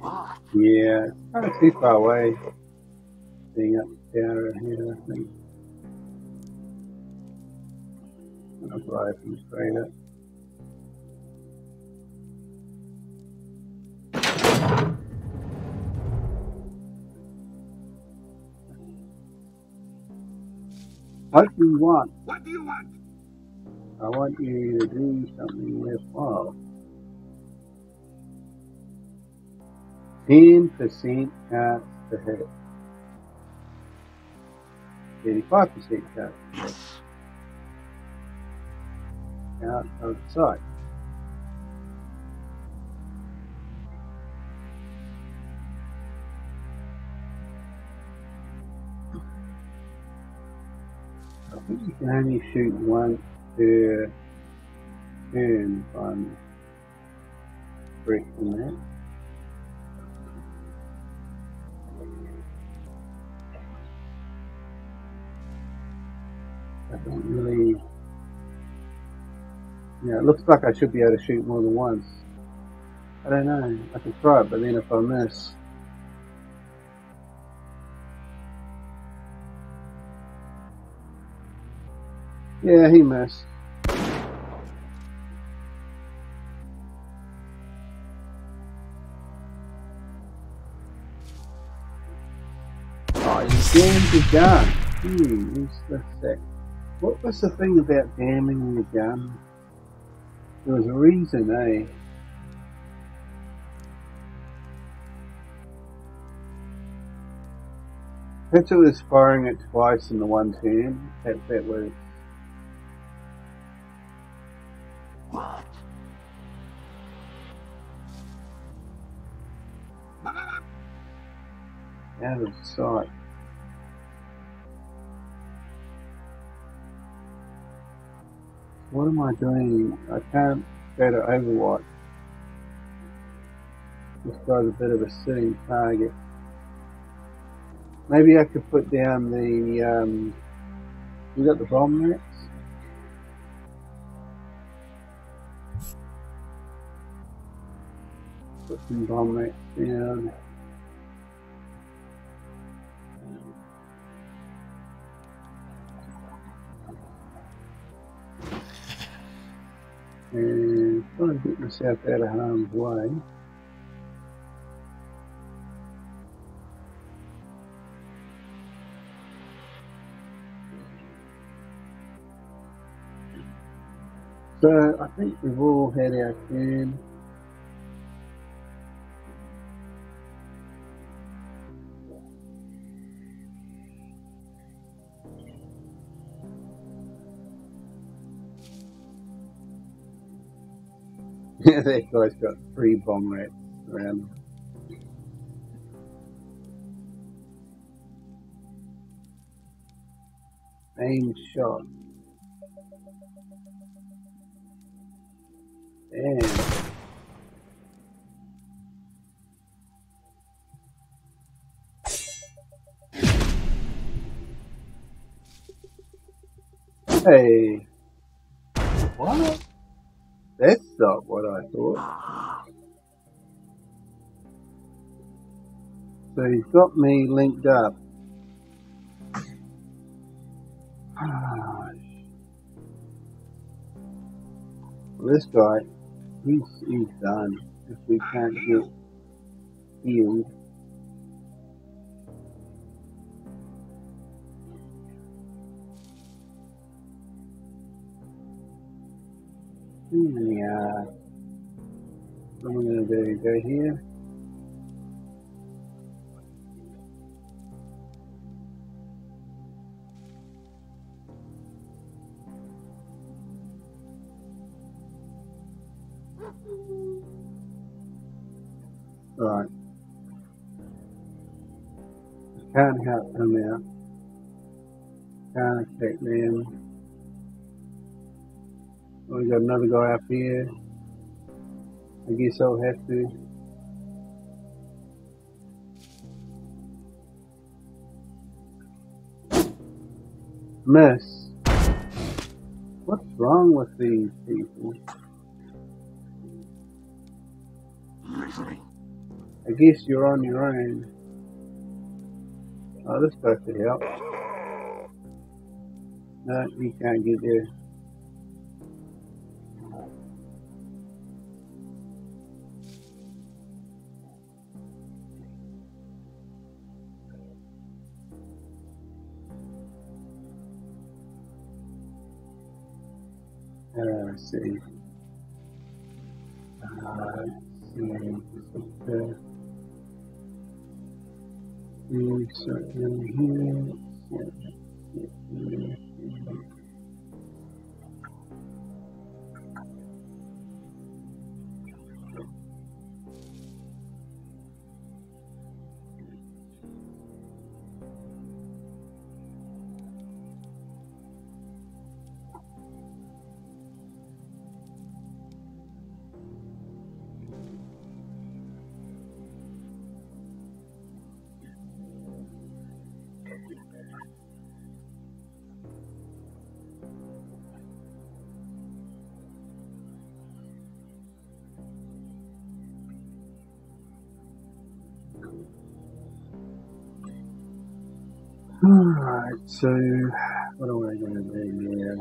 What? Yeah, it's kind of too far away. Being up down here, I think. I'll drive from straight up. What do you want? What do you want? I want you to do something worthwhile. 10% chance to hit. 35% chance Yes. out of sight. I think you can only shoot once per turn if I'm correct in that. I don't really... Yeah, it looks like I should be able to shoot more than once. I don't know. I can try it, but then if I miss... Yeah, he missed. Oh, you jammed the gun. Useless sack. What was the thing about jamming the gun? There was a reason, eh? Perhaps it was firing it twice in the one turn. Perhaps that was... What? out of sight. What am I doing? I can't go to Overwatch. This guy's a bit of a sitting target. Maybe I could put down the, you got the bomb racks? Put some bomb racks down. And try to get myself out of harm's way. So I think we've all had our turn. Yeah, that guy's got 3 bomb rats around him. Aim shot. And hey, what? That's not what I thought. So he's got me linked up. Well, this guy, he's done. If we can't get healed. Yeah. What am I going to do? Go here. Right. Can't help them out. Can't attack them. We got another guy up here. I guess I'll have to. Miss. What's wrong with these people? Listening. I guess you're on your own. Oh, this guy could help. No, you can't get there. Let's see. So down here. Alright, so what am I going to do here?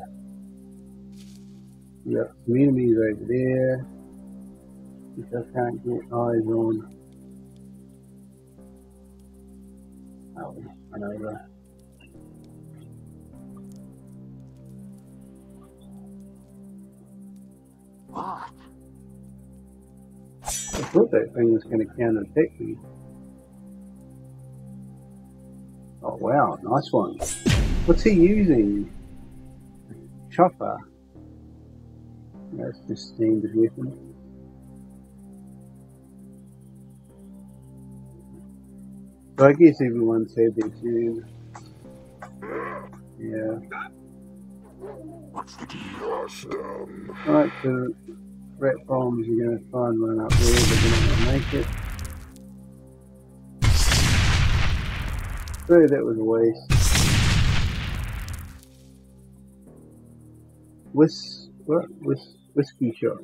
We got some enemies over there, which I can't get eyes on. Oh, run over. What? I thought that thing was going to counter attack me. Oh wow, nice one. What's he using? Chopper. That's just standard weapon. So I guess everyone's had their turn. Yeah. What's the deal? Custom. Right, so rat bombs are going to try and run up there, but they're not going to make it. So that was a waste. Whiskey shot.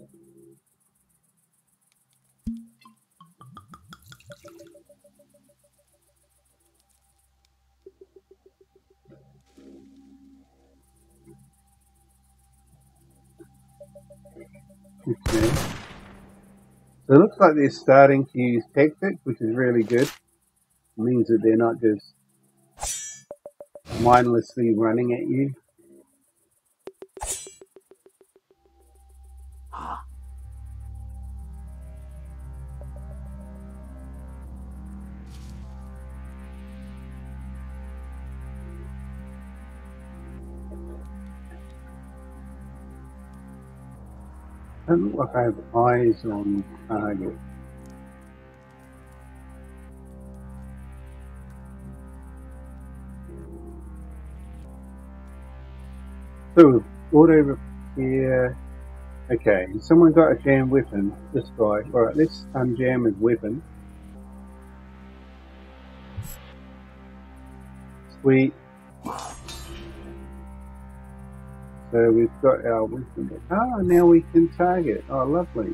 Okay. So it looks like they're starting to use tactics, which is really good. It means that they're not just mindlessly running at you. I don't look like I have eyes on target. So, auto repair. Okay, someone got a jam weapon. This guy. Alright, let's unjam his weapon. Sweet. So we've got our weapon. Ah, now we can target. Oh, lovely.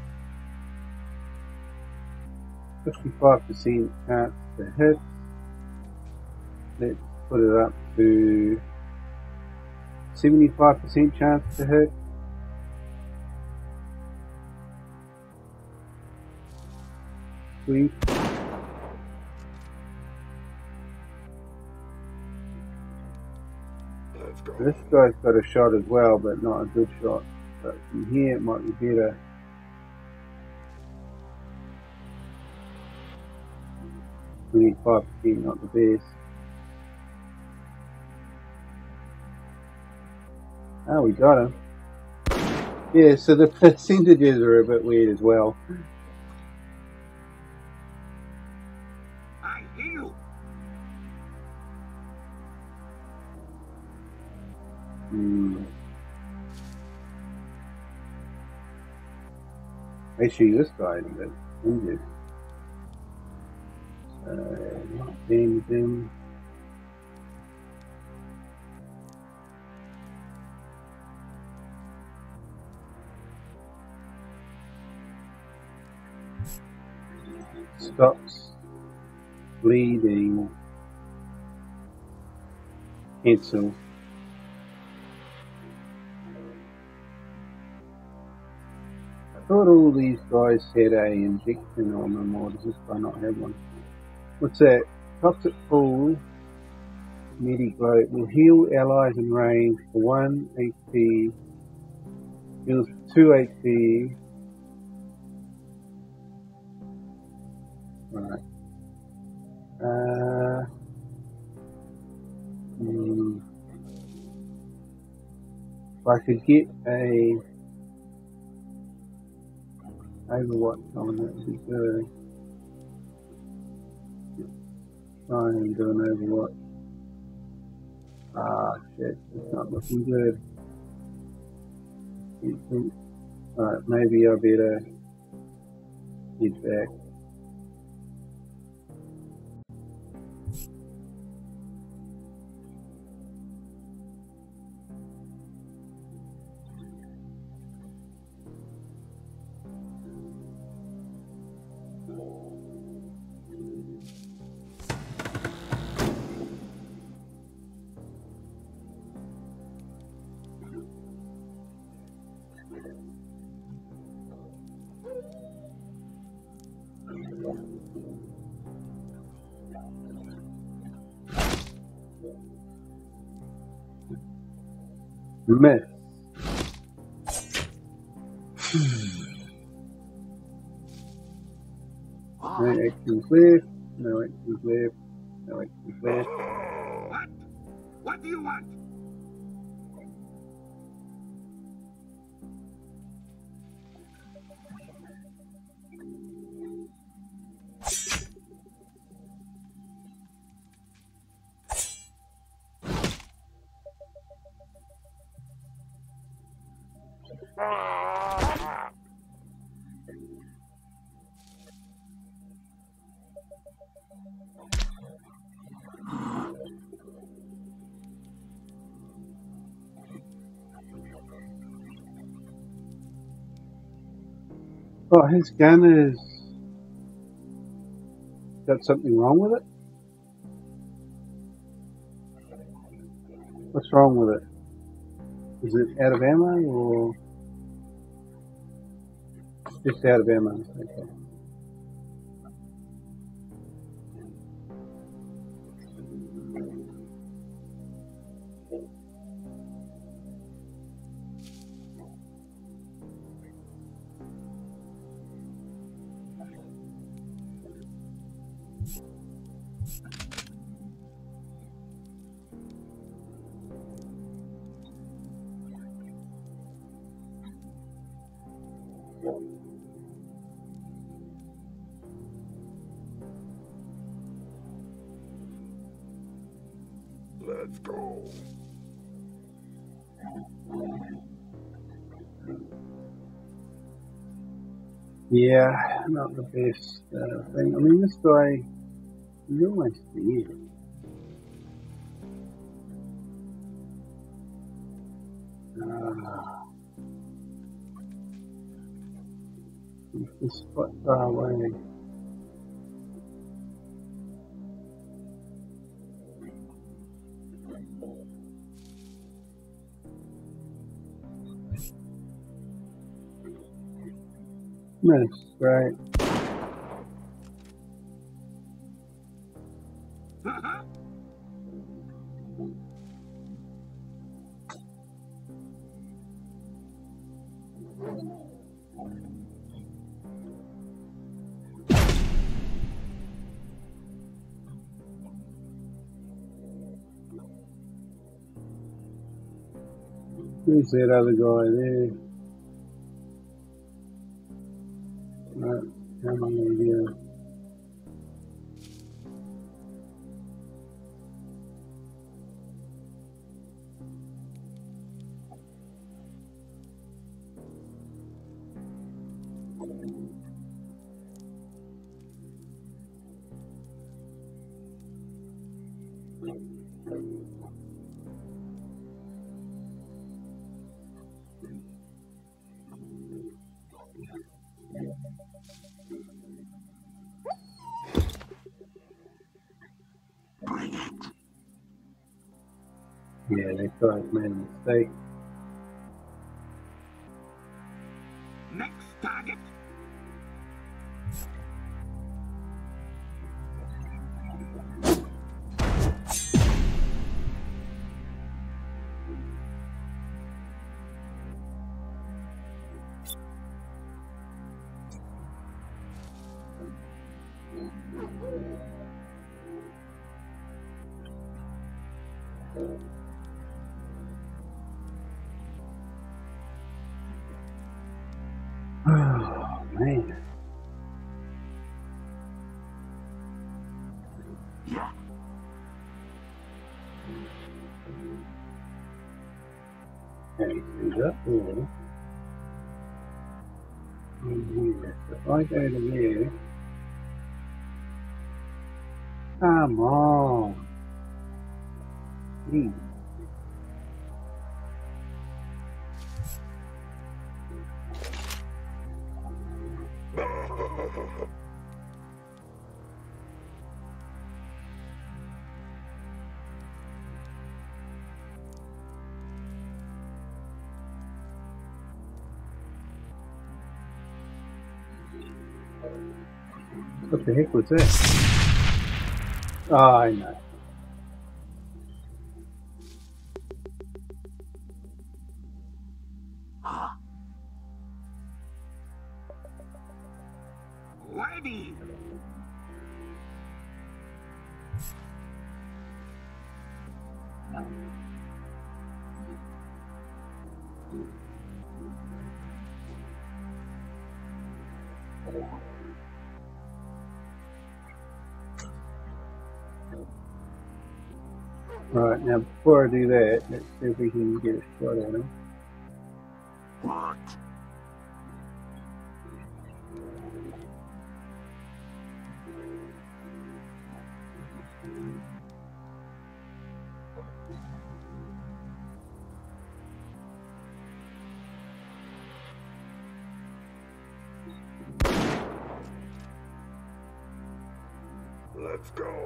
55% chance to hit. Let's put it up to 75% chance to hit. Sweet. Let's go. This guy's got a shot as well, but not a good shot. But from here it might be better. We need 5%, not the best. Oh, we got him. Yeah, so the percentages are a bit weird as well. I heal. Actually, this guy is a bit injured. Not damage him. So stops bleeding. Cancel. I thought all these guys had a injection on them, or does this guy not have one? What's that? Toxic pool. Medi-glow will heal allies in range for 1 HP. Heals 2 HP. Right. If I could get a Overwatch on, that would be good. Try and do an Overwatch. Ah, shit, it's not looking good. Alright, maybe I better get back. Miss. No actions left. No actions left. No actions left. What? What do you want? Oh, his gun is got something wrong with it? What's wrong with it? Is it out of ammo or just out of ammo? Okay. Let's go. Yeah, not the best thing. I mean, this guy, he's almost dead. He's just quite far away. Miss, right? Who's that other guy there? Right, come on over here. Yeah, that guy's made a mistake. Next target. Oh, man. Okay, he's up there. And here. So if I go to there. Come on. Jeez. What the heck was that? Oh, I know. Ready. Right, now before I do that, let's see if we can get a shot at him. What? Let's go.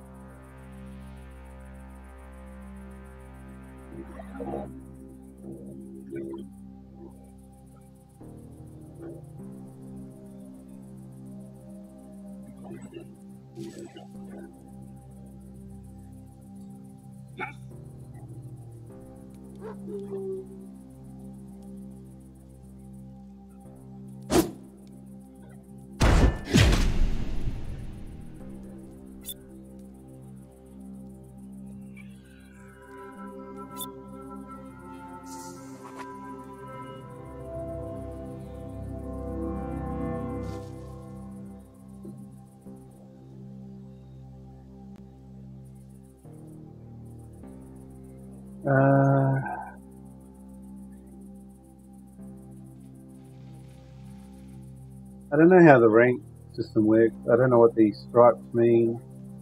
Yes. I don't know how the rank system works. I don't know what these stripes mean.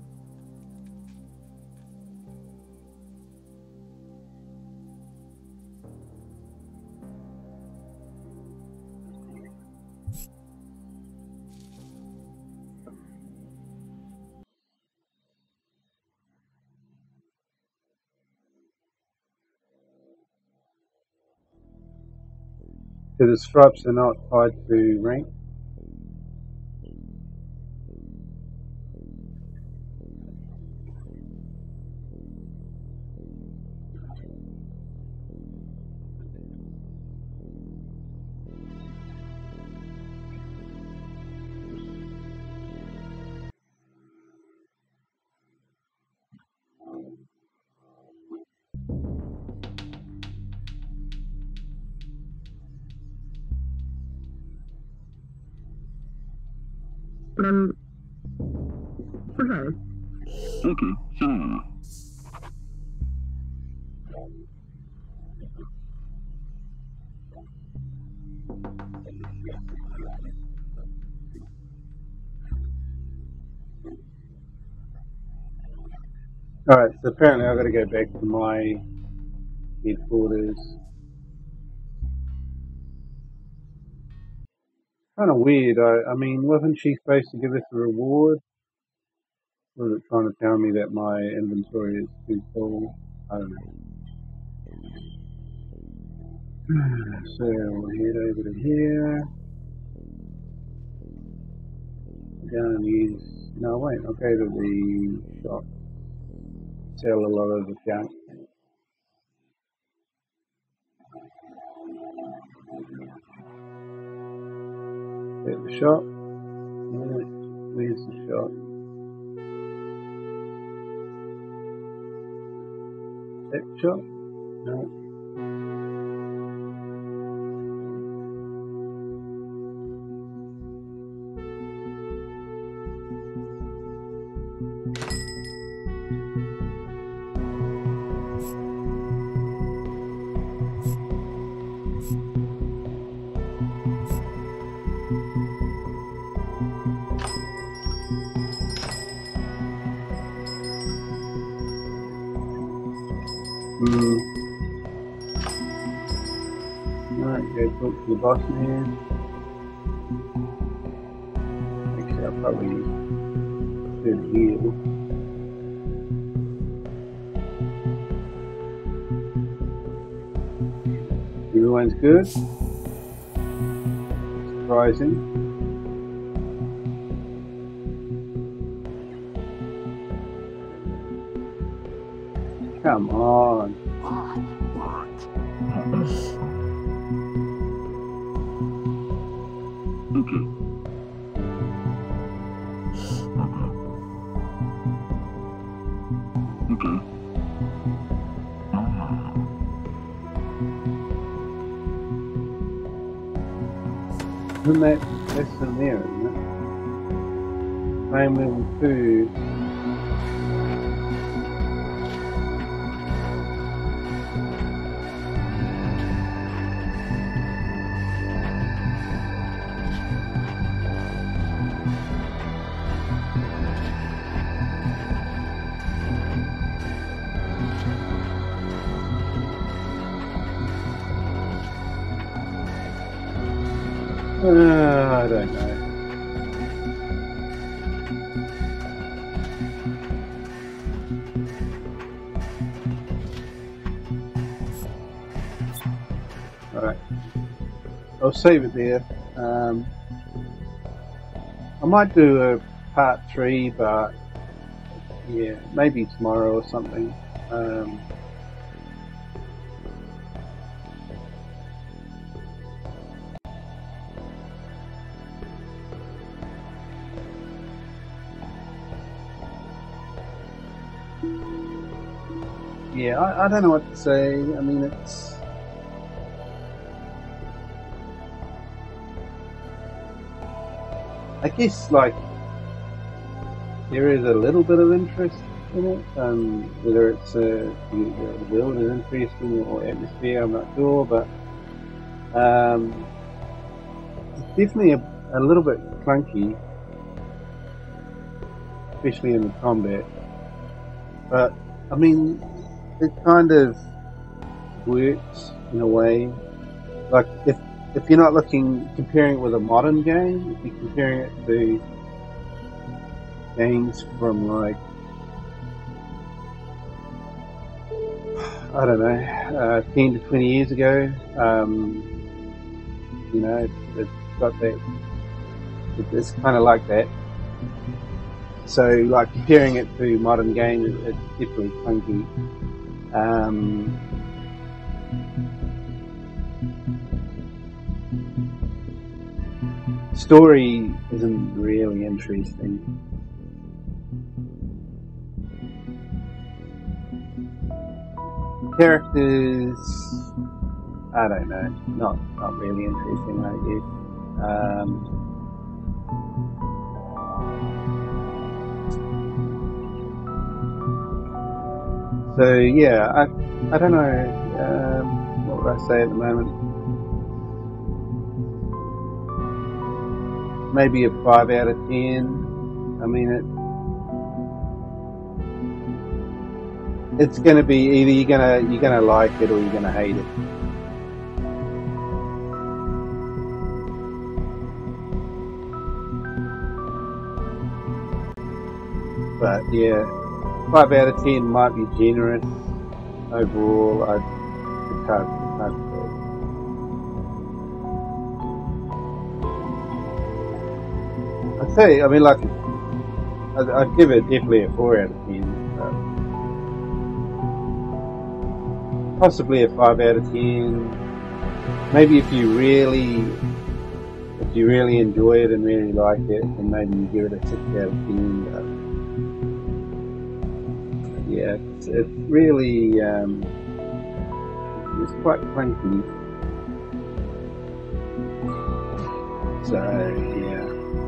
So the stripes are not tied to rank. Okay. Okay, sure. Alright, so apparently I've got to go back to my headquarters. Kind of weird. I mean, wasn't she supposed to give us a reward? Was it trying to tell me that my inventory is too full? I don't know. So we'll head over to here. Down and use. No, wait. I'll go to the shop. Sell a lot of the junk. At the shop. Where's the shop? That shop? No. Alright, go talk to the boss man. Actually, I'll probably do it here. Everyone's good. Surprising. Come on. Okay. Okay. Isn't that less than there, isn't it? Same level 2. I don't know. Alright. I'll save it there. I might do a part 3, but yeah, maybe tomorrow or something. Yeah, I don't know what to say. I mean, it's... I guess, like, there is a little bit of interest in it. Whether it's the world is interesting or atmosphere, I'm not sure, but it's definitely a little bit clunky, especially in the combat. But, I mean, it kind of works in a way. Like, if you're not comparing it with a modern game, if you're comparing it to games from, like, I don't know, 10 to 20 years ago, you know, it's got that, it's kind of like that. So, like, comparing it to modern games, it's definitely clunky. Story isn't really interesting. Characters, I don't know, not really interesting, I guess. So yeah, I don't know, what would I say at the moment? Maybe a 5 out of 10. I mean, it's going to be either you're gonna like it or you're gonna hate it. But yeah, 5 out of 10 might be generous. Overall, it's hard to say. I'd say, I mean, like, I'd give it definitely a 4 out of 10. Possibly a 5 out of 10. Maybe if you really enjoy it and really like it, then maybe you give it a 6 out of 10. But yeah, it's really it's quite clunky. So yeah,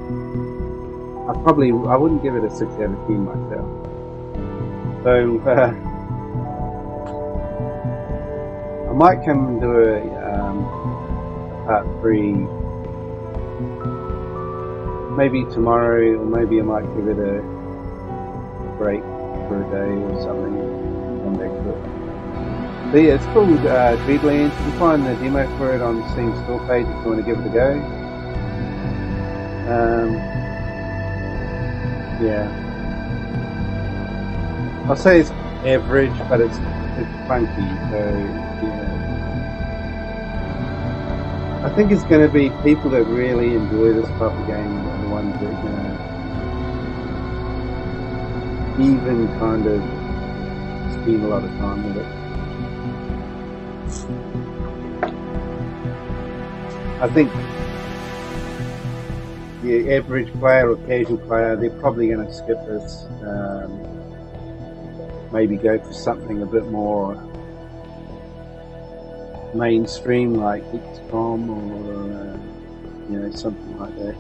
I wouldn't give it a 6 out of 10 myself. So I might come and do a part 3 maybe tomorrow, or maybe I might give it a break for a day or something, come back to it. So yeah, it's called Dreadlands. You can find the demo for it on the Steam store page if you want to give it a go. Yeah, I'll say it's average, but it's funky, so yeah. I think it's going to be people that really enjoy this type of game are the ones that are going to even kind of spend a lot of time with it. I think the average player or casual player, they're probably going to skip this, maybe go for something a bit more mainstream like XCOM or something like that.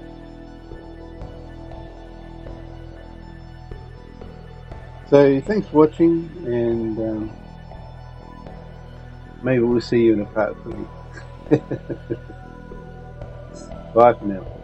So thanks for watching, and maybe we'll see you in a part 3. Bye for now.